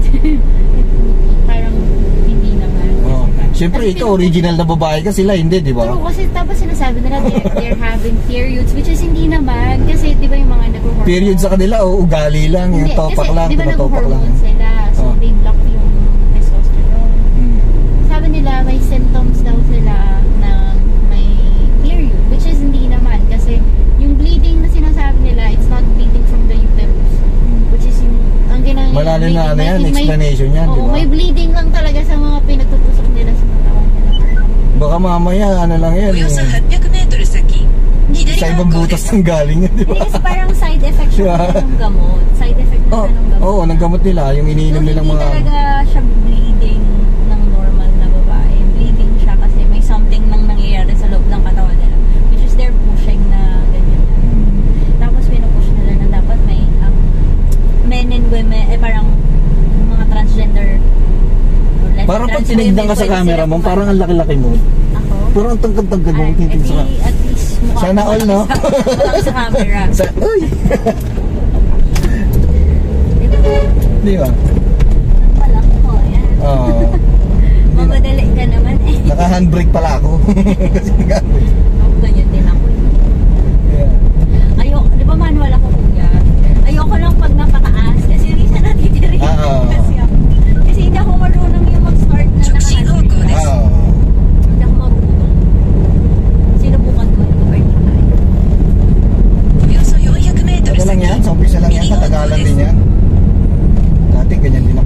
parang hindi naman. Oh. Siyempre, Kasi ikaw pinupush- original na babae ka, sila hindi, di ba? Pero kasi tapos sinasabi nila they're, they're having periods, which is hindi naman. Kasi di ba yung mga nag-hormone? Period sa kanila o ugali lang, yung Hindi, topak kasi lang, di ba tinatopak lang. nag-hormone sila, so Oh. they block yung testosterone. Hmm. Sabi nila may symptoms daw sila na may period, which is hindi naman. Kasi yung bleeding na sinasabi nila, it's not bleeding from the uterus. Which is yung, ang ginang Malalim na ano yan, may- explanation yan, oo, di ba? may bleeding lang talaga sa mga pinagtutusok nila sa katawan nila. Baka mamaya, ano lang yan およそ eh. はっぴゃくメートル先左 sa ibang butas ng galing, di Hindi ba? kasi parang side effect siya ng gamot. Side effect na Oh, siya ng gamot. oo, ng gamot nila, yung iniinom So, nilang hindi mga... talaga siya bleeding ng normal na babae. Bleeding siya kasi may something nang nangyayari sa loob ng katawan nila. Which is they're pushing na ganyan. Tapos pinupush nila na dapat may um, men and women, eh parang mga transgender. or less Parang pag trans tinignan women, ka sa pwede camera sila mo, kumain. parang ang laki-laki mo. Ako? Parang ang tangkad-tangkad mo, Ay, titin sa... edi, at least mukha Sana ko all, malaki no? sa- malaki sa camera. Sa... Uy! Di ba? Malaki ko, yan. Oo. Mamadali ka naman eh. Naka-handbrake pala ako. Kasi nag-handbrake. Ako ganyan din ako. Yeah. Ayoko, di ba manual ako kuya? Ayoko lang pag napataas kasi minsan natitiri. Ah. kasi ako. Kasi hindi ako marunong yung mag-start na naka-handbrake. Oo. Hindi ako marunong. Sinubukan ko ito or hindi. およそよんひゃくメートル Ano lang yan? Sa umpisa lang yan? Katagalan din yan? Dati ganyan din ako.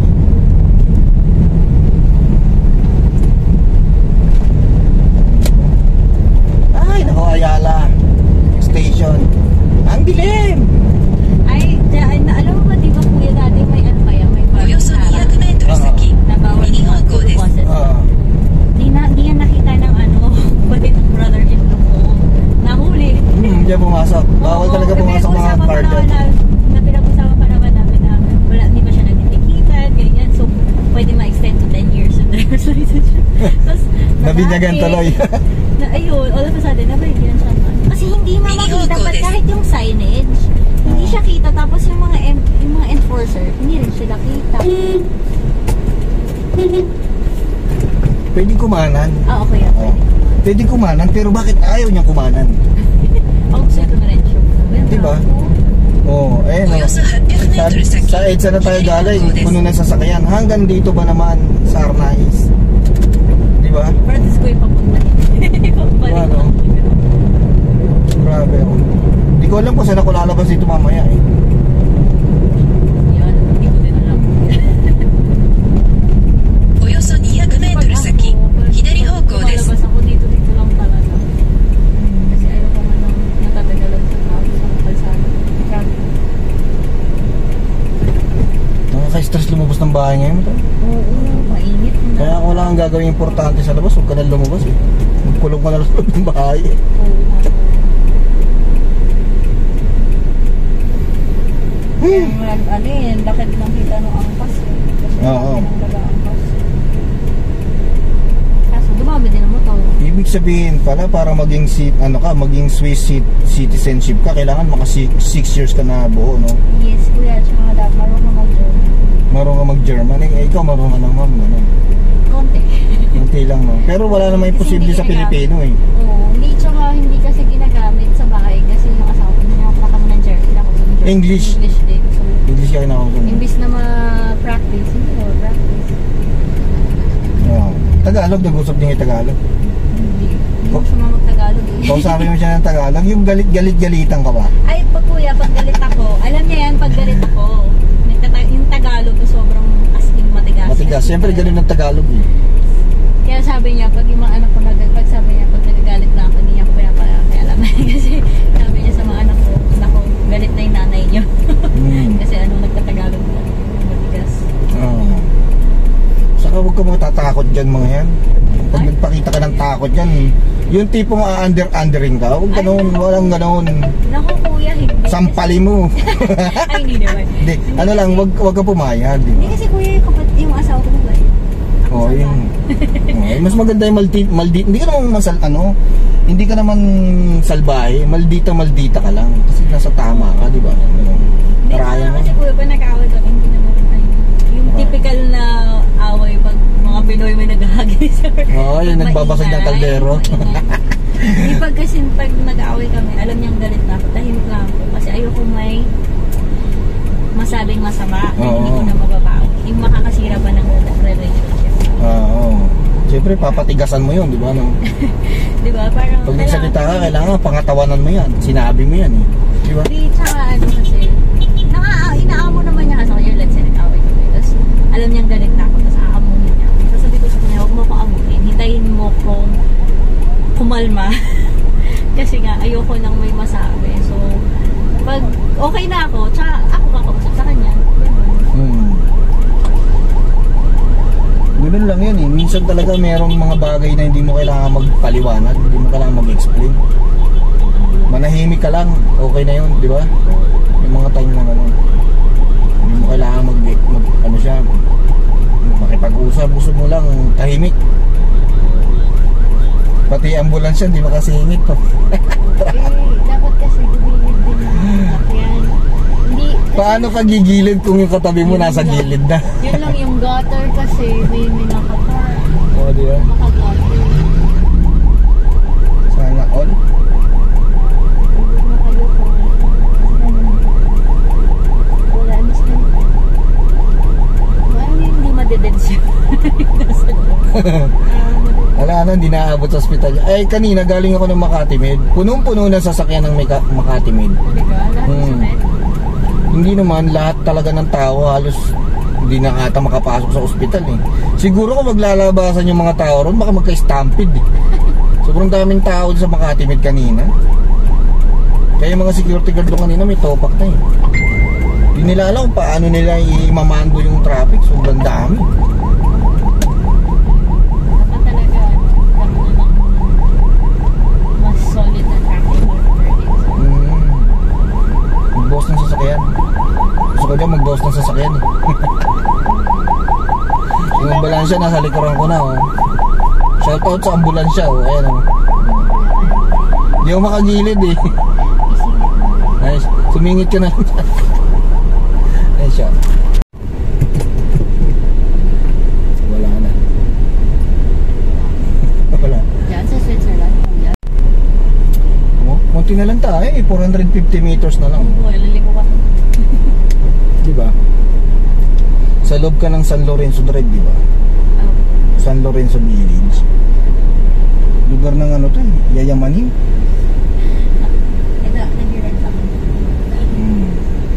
Ay, nako, Ayala Station. Ang dilim! Ay, dahil na alam mo ba di ba kuya dati may ano kaya? May およそ parang にひゃくメートル先 na bawal 右方向です boses. Oo. Di na, di yan nakita ng ano, pati ng brother-in-law ko. Nahuli. Hmm, diyan pumasok. Bawal Oo, talaga pumasok mga pinag-usapan car pa dyan. naman na- na pinag-usapan pa naman namin na wala, hindi pa siya nagtitikitan, ganyan. So, pwede ma-extend to ten years yung driver's license siya. Tapos, Nabinyagan lalaki. tuloy. na, ayun, all of a sudden, nabigyan siya. ng ano. Kasi hindi nga makita pa kahit yung signage. Hindi siya kita. Tapos yung mga en- yung mga enforcer, hindi rin sila kita. Pwede kumanan. Ah, okay. Oo. Okay. Pwede kumanan, pero bakit ayaw niyang kumanan? Ako gusto ito na rin siya. Diba? Oo, eh no. およそはっぴゃくメートル Sa, 先 sa EDSA na tayo galing, 左方向です puno na sasakyan. Hanggang dito ba naman sa Arnaiz? Diba? Practice ko yung papunta. Papunta. Ano? Grabe oh. Hindi ko alam kung saan ako lalabas dito mamaya eh. Yan, hindi ko din alam. およそにひゃくメートル先左方向です Lumalabas ako dito, dito lang talaga. Kasi ayaw ko man nang natatagalan sa tao sa kalsada. Grabe. Nakaka-stress lumabas ng bahay ngayon to. Oo, mainit na. Kaya kung wala kang gagawin importante sa labas, huwag ka na lumabas eh. Magkulong ka na lang sa loob ng bahay eh. Oo. Hmm. Ang ano yun, bakit lang kita nung angkas eh. Kasi Oo. ang nag-angkas. Kaso dumami din ang motor. Ibig sabihin pala, para maging seat, ano ka, maging Swiss cit- citizenship ka, kailangan maka six years ka na buo, no? Yes, kuya, tsaka dapat marunong ka mag-journey. Marunong ka mag-German. Eh, ikaw marunong ka ng ma'am, ano? Konti. Kunti lang, no? Pero wala namang imposible sa Pilipino eh. Oo, hindi tsaka hindi kasi ginagamit sa bahay kasi yung asawa ko niya ako kami ng Jersey ako sa Jersey. English. English din. So, English ka kinakakuha. imbis na ma-practice, hindi mo practice. Oo. Tagalog, nag-usap niya yung Tagalog. Hindi. Hindi mo Oh. siya mag-Tagalog eh. Kung sabi mo siya ng Tagalog, yung galit-galit-galitan ka ba? Ay, pag kuya, pag galit ako, alam niya yan, pag galit ako, nagtata- yung Tagalog ko sobrang as in matigas. Matigas. Siyempre, ganun ng Tagalog eh. Kaya sabi niya, pag yung mga anak ko nag pag sabi niya, pag nagagalit na ako, hindi niya ako pinapakaialaman. Kasi sabi niya sa mga anak ko, naku, galit na yung nanay niyo. Hmm. Kasi ano, nagtatagalog na, matigas. Oo. Saka huwag ka mga tatakot dyan mga yan. Pag Ay? nagpakita ka ng takot dyan, yung tipong a-under-undering ka, huwag ganun, walang ganun. Naku kuya, hindi. Sampali mo. Ay, hindi naman. Hindi, ano lang, wag, wag ka pumayag, di Hindi ba? kasi kuya, yung, kapat, yung asawa ko ba? Oo, yun. Oo, mas maganda yung maldi, maldi, hindi ka naman masal, ano, hindi ka naman salbahe, maldita, maldita ka lang. Kasi nasa tama ka, di ba? Ano, Hindi karaya naman mo. kasi kuya, pag nag-away kami, hindi naman ay, yung typical na away pag mga Pinoy may naghahagis. Oo, yung nagbabasag ng kaldero. Di pag kasi pag nag-away kami, alam niyang galit na ako, tahimik lang ako. Kasi ayoko may masabing masama na hindi ko Oo. na mababawi. Yung makakasira pa ng relationship. Oo. Siyempre, papatigasan mo yun, di ba? No? Di ba? Parang Pag nagsalita ka, kailangan pangatawanan mo yan. Sinabi mo yan eh. Di ba? Di, tsaka ano kasi, naka, inaamo naman niya kasi ako, let's say nag-away kami. Tapos, alam niyang galit na ako, tapos aamuhin niya. Tapos sabi ko sa kanya, huwag mo ko amuhin. Hintayin mo kong kumalma. Kasi nga, ayoko nang may masabi. So, pag okay na ako, tsaka ako kakausap sa kanya. Hmm. Ganun lang yun eh. Minsan talaga merong mga bagay na hindi mo kailangan magpaliwanag, hindi mo kailangan mag-explain. Manahimik ka lang, okay na yun, di ba? Yung mga time na ano, hindi mo kailangan mag, mag ano siya, makipag-usap, gusto mo lang tahimik. Pati ambulansya, hindi makasingit to. Eh, dapat kasi gumilid din yung sakyan. Hindi, Paano ka gigilid kung yung katabi mo nasa lang, gilid na? Yun lang yung gutter kasi may may nakakar. Oo, di ba? Naka-gutter. Sana all. Hindi makayoko. Wala, alis na. Wala, hindi madeded siya. Nasa loob. Wala na, hindi naaabot sa ospital. Eh, kanina galing ako ng Makati Med. Punong-puno ng sasakyan ng Mika- Makati Med. Talaga? Lahat Hmm. sa net? Hindi naman, lahat talaga ng tao halos hindi na ata makapasok sa ospital eh. Siguro kung maglalabasan yung mga tao ron, baka magka-stampede eh. Sobrang daming tao sa Makati Med kanina. Kaya yung mga security guard doon kanina may topak na eh. Hindi nila alam kung paano nila i-mamando yung traffic. Sobrang dami. Dapat talaga, lang na lang mas solid na traffic order. Hmm. Mag-boss ng sasakyan. Gusto ko dyan mag-boss ng sasakyan eh. Yung ambulansya nasa likuran ko na oh. Shoutout sa ambulansya oh. Ayan oh. Hindi ako makagilid eh. Nice. Sumingit ka na. Ayan siya. Wala na. Wala. Diyan sa Switzerland, kuya. Oh, konti na lang tayo eh. four hundred fifty meters na lang. Oo, laliko ka. Diba? Sa loob ka ng San Lorenzo Drive, diba? San Lorenzo Village. Lugar ng ano to eh, yayamanin. Ito, nag-rent ako. Hmm.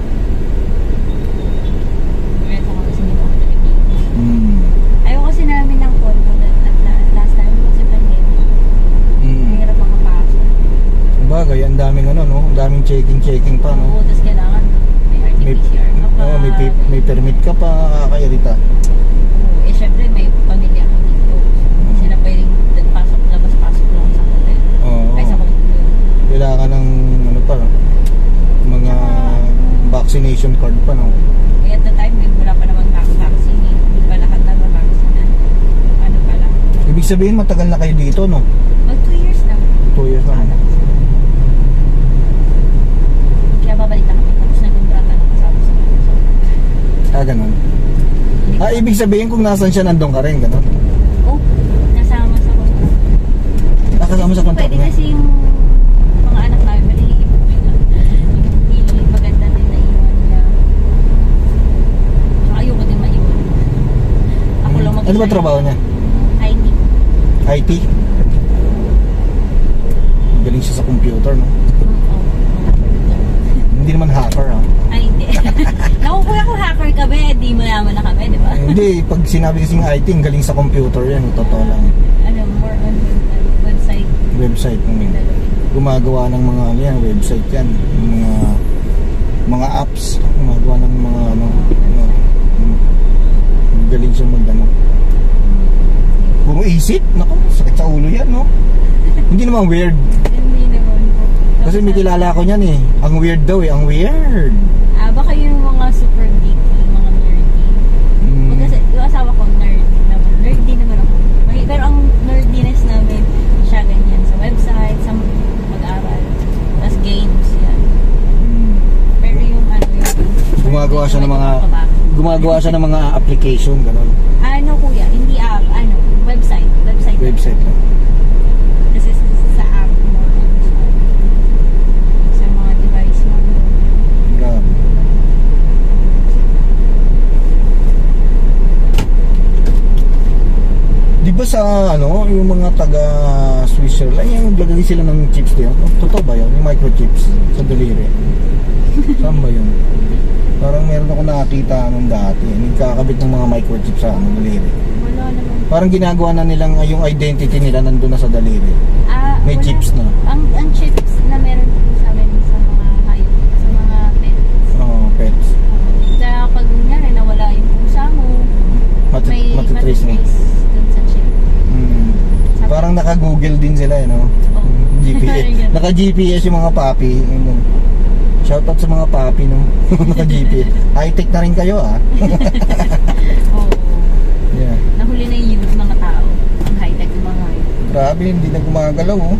Rent ako kasi nito ako nag-ibig. Hmm. Ayaw kasi namin ng condo at last time kasi pandemic. Hmm. Mahirap makapasok. Bagay, ang daming ano no, ang daming checking-checking pa no. Oo, tapos kailangan may R T May, P C R ka pa. oh, may, pi- may permit ka pa, kakairita. Oo, eh syempre may pamilya ako dito. Hindi sila pwedeng pasok, labas-pasok lang sa hotel. Oo. Ay sa condo. Kailangan ng ano pa, mga vaccination card pa no. Eh at the time, eh, wala pa naman vaccine. eh. Hindi pa lahat na vaccine. Ano pa lang. Ibig sabihin matagal na kayo dito no? Mag two years na. two years na. Kaya babalik na kami. Tapos nag-contrata na kasama sa so, Ah, ganun. Ah, ibig sabihin kung nasan siya nandun ka rin, ganun. oh, nasama sa condo. Nakasama sa contract Pwede niya. kasi yung mga anak namin maliliit. Hindi maganda din na iwan na. Saka ayoko din maiwan. Ako lang mag-isa. Ano ba trabaho niya? I T. I T? Galing siya sa computer, no? Oo. Hindi naman hacker, ha? Ay, hindi. Naku, kuya ko hacker ka ba? Di mo naman na kami, di ba? Eh, hindi, pag sinabi kasing I T, ang galing sa computer yan, totoo lang. Ano, more on uh, website. Website, ng gumagawa ng mga ano yan, website yan. Yung mga mga apps, gumagawa ng mga ano, ano mm, galing siya mag ano. Puro isip, naku, sakit sa ulo yan, no? Hindi naman weird. Hindi naman po. Kasi may kilala ko niyan eh. Ang weird daw eh, ang weird. Ah, baka yung mga super geeky, mga nerdy. Mm. Kasi yung asawa ko, nerd naman. Nerdy naman ako. May- Pero ang nerdiness namin, siya ganyan. Sa website, sa mag-aral. Tapos games, yan. Mm. Pero yung ano, yung... Gumagawa siya ng mga gumagawa siya ng mga application ganun. Ano kuya, hindi app, ano, website. Website. Website. Kasi sa, sa app mo, sa mga device mo. Grabe. Di ba sa ano, yung mga taga Switzerland, yung naglagay sila ng chips diyan. Totoo ba yun? Yung microchips sa daliri. Saan ba yun? Parang meron ako nakakita nung dati. Nagkakabit ng mga microchips sa ano, daliri. Wala naman Parang ginagawa na nilang uh, yung identity nila nandun na sa daliri. Ah, May wala. chips na. Ang, ang chips na meron po sa amin sa mga hayop, sa mga pets. Oo, oh, pets. Kaya pag nangyari nawala yung pusa mo, Mati may matitrace mo. matitrace dun sa chip. Hmm. Parang naka-Google din sila, eh, no? Oh. G P S. Naka-G P S yung mga papi. Shoutout sa mga papi, no? Naka-G P S. High-tech na rin kayo, ah. Oo. Yeah. Nahuli na yung youth mga tao. Ang high-tech ng mga hayop. Grabe, hindi na gumagalaw, oh.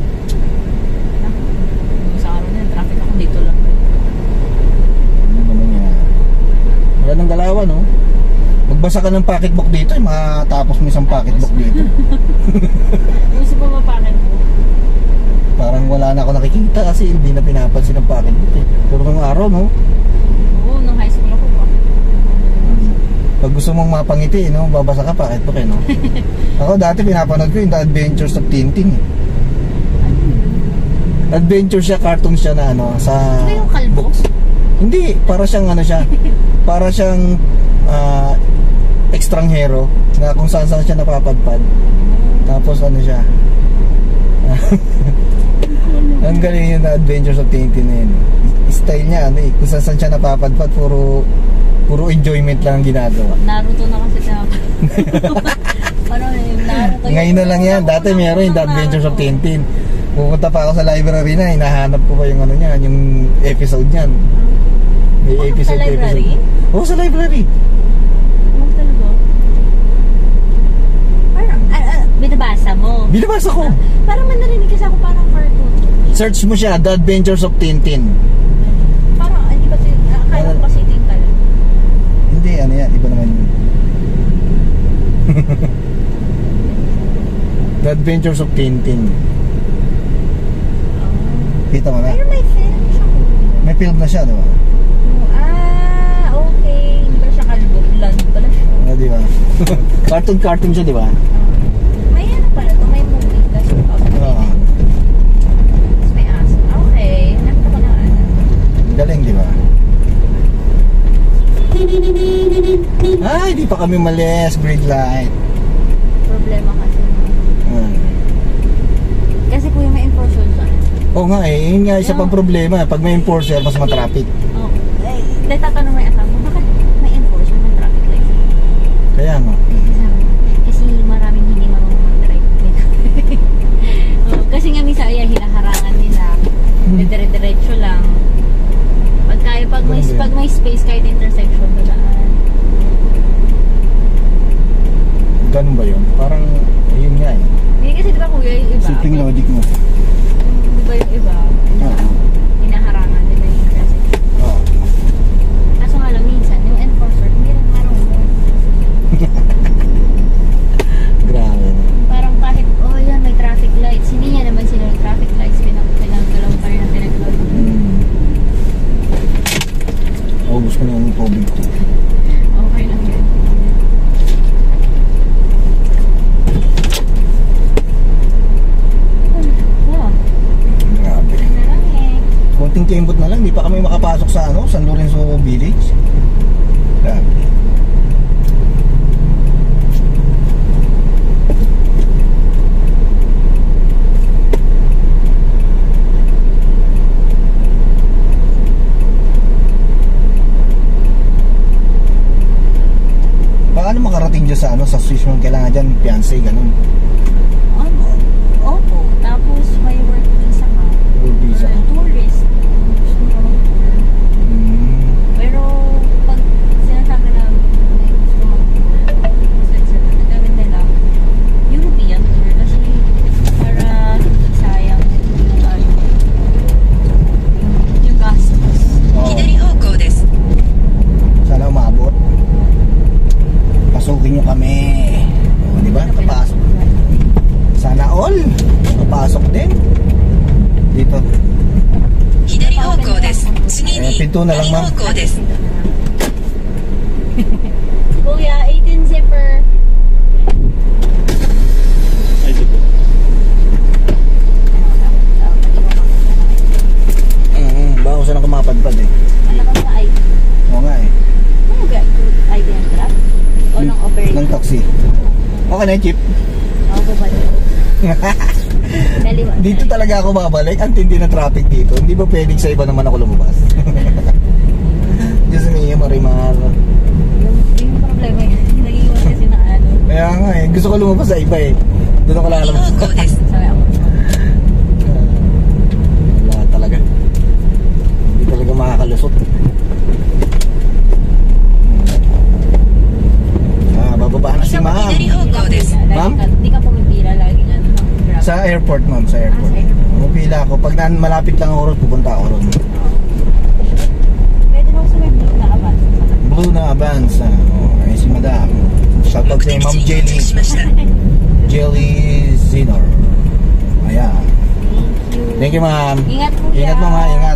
Sa araw na, traffic ako dito lang. Ano naman yan? Wala nang galawan, no? Magbasa ka ng pocketbook dito, eh, matapos mo isang pocketbook dito. Gusto pa mapakin mo? Parang wala na ako nakikita kasi hindi na pinapansin ng pocketbook, eh. Pero nung araw, no? Oo, nung high school ako pa. Pag gusto mong mapangiti, no? Babasa ka pocketbook, eh, no? Ako dati pinapanood ko yung The Adventures of Tintin, eh. Ano yun? Adventure siya, cartoon siya na ano, sa... Ano yung kalbo? Hindi, para siyang ano siya, para siyang uh, ekstranghero na kung saan saan siya napapadpad. Tapos ano siya, ang galing yun na Adventures of Tintin na yun. Style niya, ano eh, kung saan saan siya napapadpad, puro, puro enjoyment lang ang ginagawa. Naruto na kasi sa ano yung Naruto. Ngayon na lang yan, dati meron yung The Adventures of Tintin. Pupunta pa ako sa library na, hinahanap ko pa yung ano niya, yung episode niyan. May Oh, episode, sa library? episode. Oo, sa library. Ano talaga? Parang, ah, ah, binabasa mo? Binabasa ko. Ah, parang man narinig kasi ako parang cartoon. Search mo siya, The Adventures of Tintin. Parang, hindi ba ito, akala ko kasi Tintal. Hindi, ano yan, iba naman yun. The Adventures of Tintin. Kita mo na? Pero may film siya. May film na siya, di ba? Ah, okay. Hindi ba siya kalbo? Blonde pala siya. Ah, di ba? Cartoon-cartoon siya, di ba? May ano pala ito, may movie. That's Oo. Tapos may aso. Okay, nakita ko na ano. Galing, di ba? Ay, di pa kami malis. Green light. Problema kasi. Ah. Kasi kuya may enforcer dyan. Oo nga eh, yun nga isa pang problema. Pag may enforcer, mas matraffic. Oh, eh, natatanong may asawa, bakit may enforcer, may traffic lights? Kaya nga. Kasi maraming hindi marunong mag-drive. Oh, kasi nga misa ay hinaharangan nila. Dire-diretso lang. Pag kaya, pag may, pag may space, kahit intersection, dadaan. Ganun ba yun? Parang, ayun nga eh. Hindi kasi diba kuya, yung iba. Simpleng logic mo. Di ba yung iba? Oo. Hinaharangan nila yung intersection. Oo. Kaso nga lang minsan, yung enforcer, hindi rin marunong. Grabe. Parang kahit, oh yan, may traffic lights. Hindi niya naman sila yung traffic lights. Pinagdalaw pa rin ang pinagdalaw. Hmm. Ubus ko na yung tubig ko. Okay lang yun. Wow. Grabe. Na lang eh. Konting kembot na lang, di pa kami makapasok sa ano, San Lorenzo Village. Grabe. Paano makarating dyan sa ano, sa Swiss mo kailangan dyan, fiancé, ganun. Ano? Opo. Tapos may work visa ka. Work visa. Or tourist. Gusto mo ka mag-tour. Hmm. Pero pag sinasabi na may gusto mag-tour, Switzerland, ang gawin nila, European tour. Kasi para hindi sayang yung ano, yung, yung gastos. 左方向です Sana umabot. Pasukin nyo kami. O, di ba? Nakapasok. Sana all. Nakapasok din. Dito. 左方向です次に Eh, pinto na lang, 右 ma'am. 方向です Kuya, eighteen zipper. Mm, baka kung saan ako mapadpad eh. Ano ka sa I D? Oo nga eh. Ano ga? I D ng truck? O ng operator? Ng taxi. Oo, ka na, Chip. Ako ba dito? Kaliwa. Dito talaga ako babalik. Ang tindi na traffic dito. Hindi ba pwedeng sa iba naman ako lumabas? Diyos niya, Marimar. Yung, yung problema yun. Nag-iwan kasi na ano. Kaya nga eh. Gusto ko lumabas sa iba eh. Doon ako lalabas. Sabi ako. Wala talaga. Hindi talaga makakalusot. Ah, bababa na si ma'am. Ma'am? Hindi ka pumipila lagi nga ano. Sa airport, ma'am. Sa airport. Ah, sa airport. Pumipila ako. Pag na, malapit lang ako ron, pupunta ako ron. Pwede na ako sa may blue na abad. Blue na Avance. Oh, ay si madam. Shoutout sa ma'am Jelly. Jelly Zinor. Ayan. Thank you. Thank you, ma'am. Ingat po Ingat, ma'am. ha, Ingat.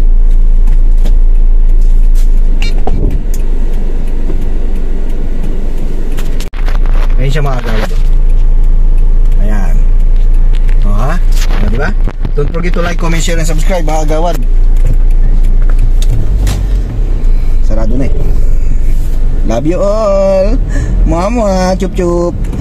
Ayun siya mga agawad. Ayan. O ha? O, diba? Don't forget to like, comment, share, and subscribe mga agawad. Sarado na eh. Love you all. Mama, chup chup.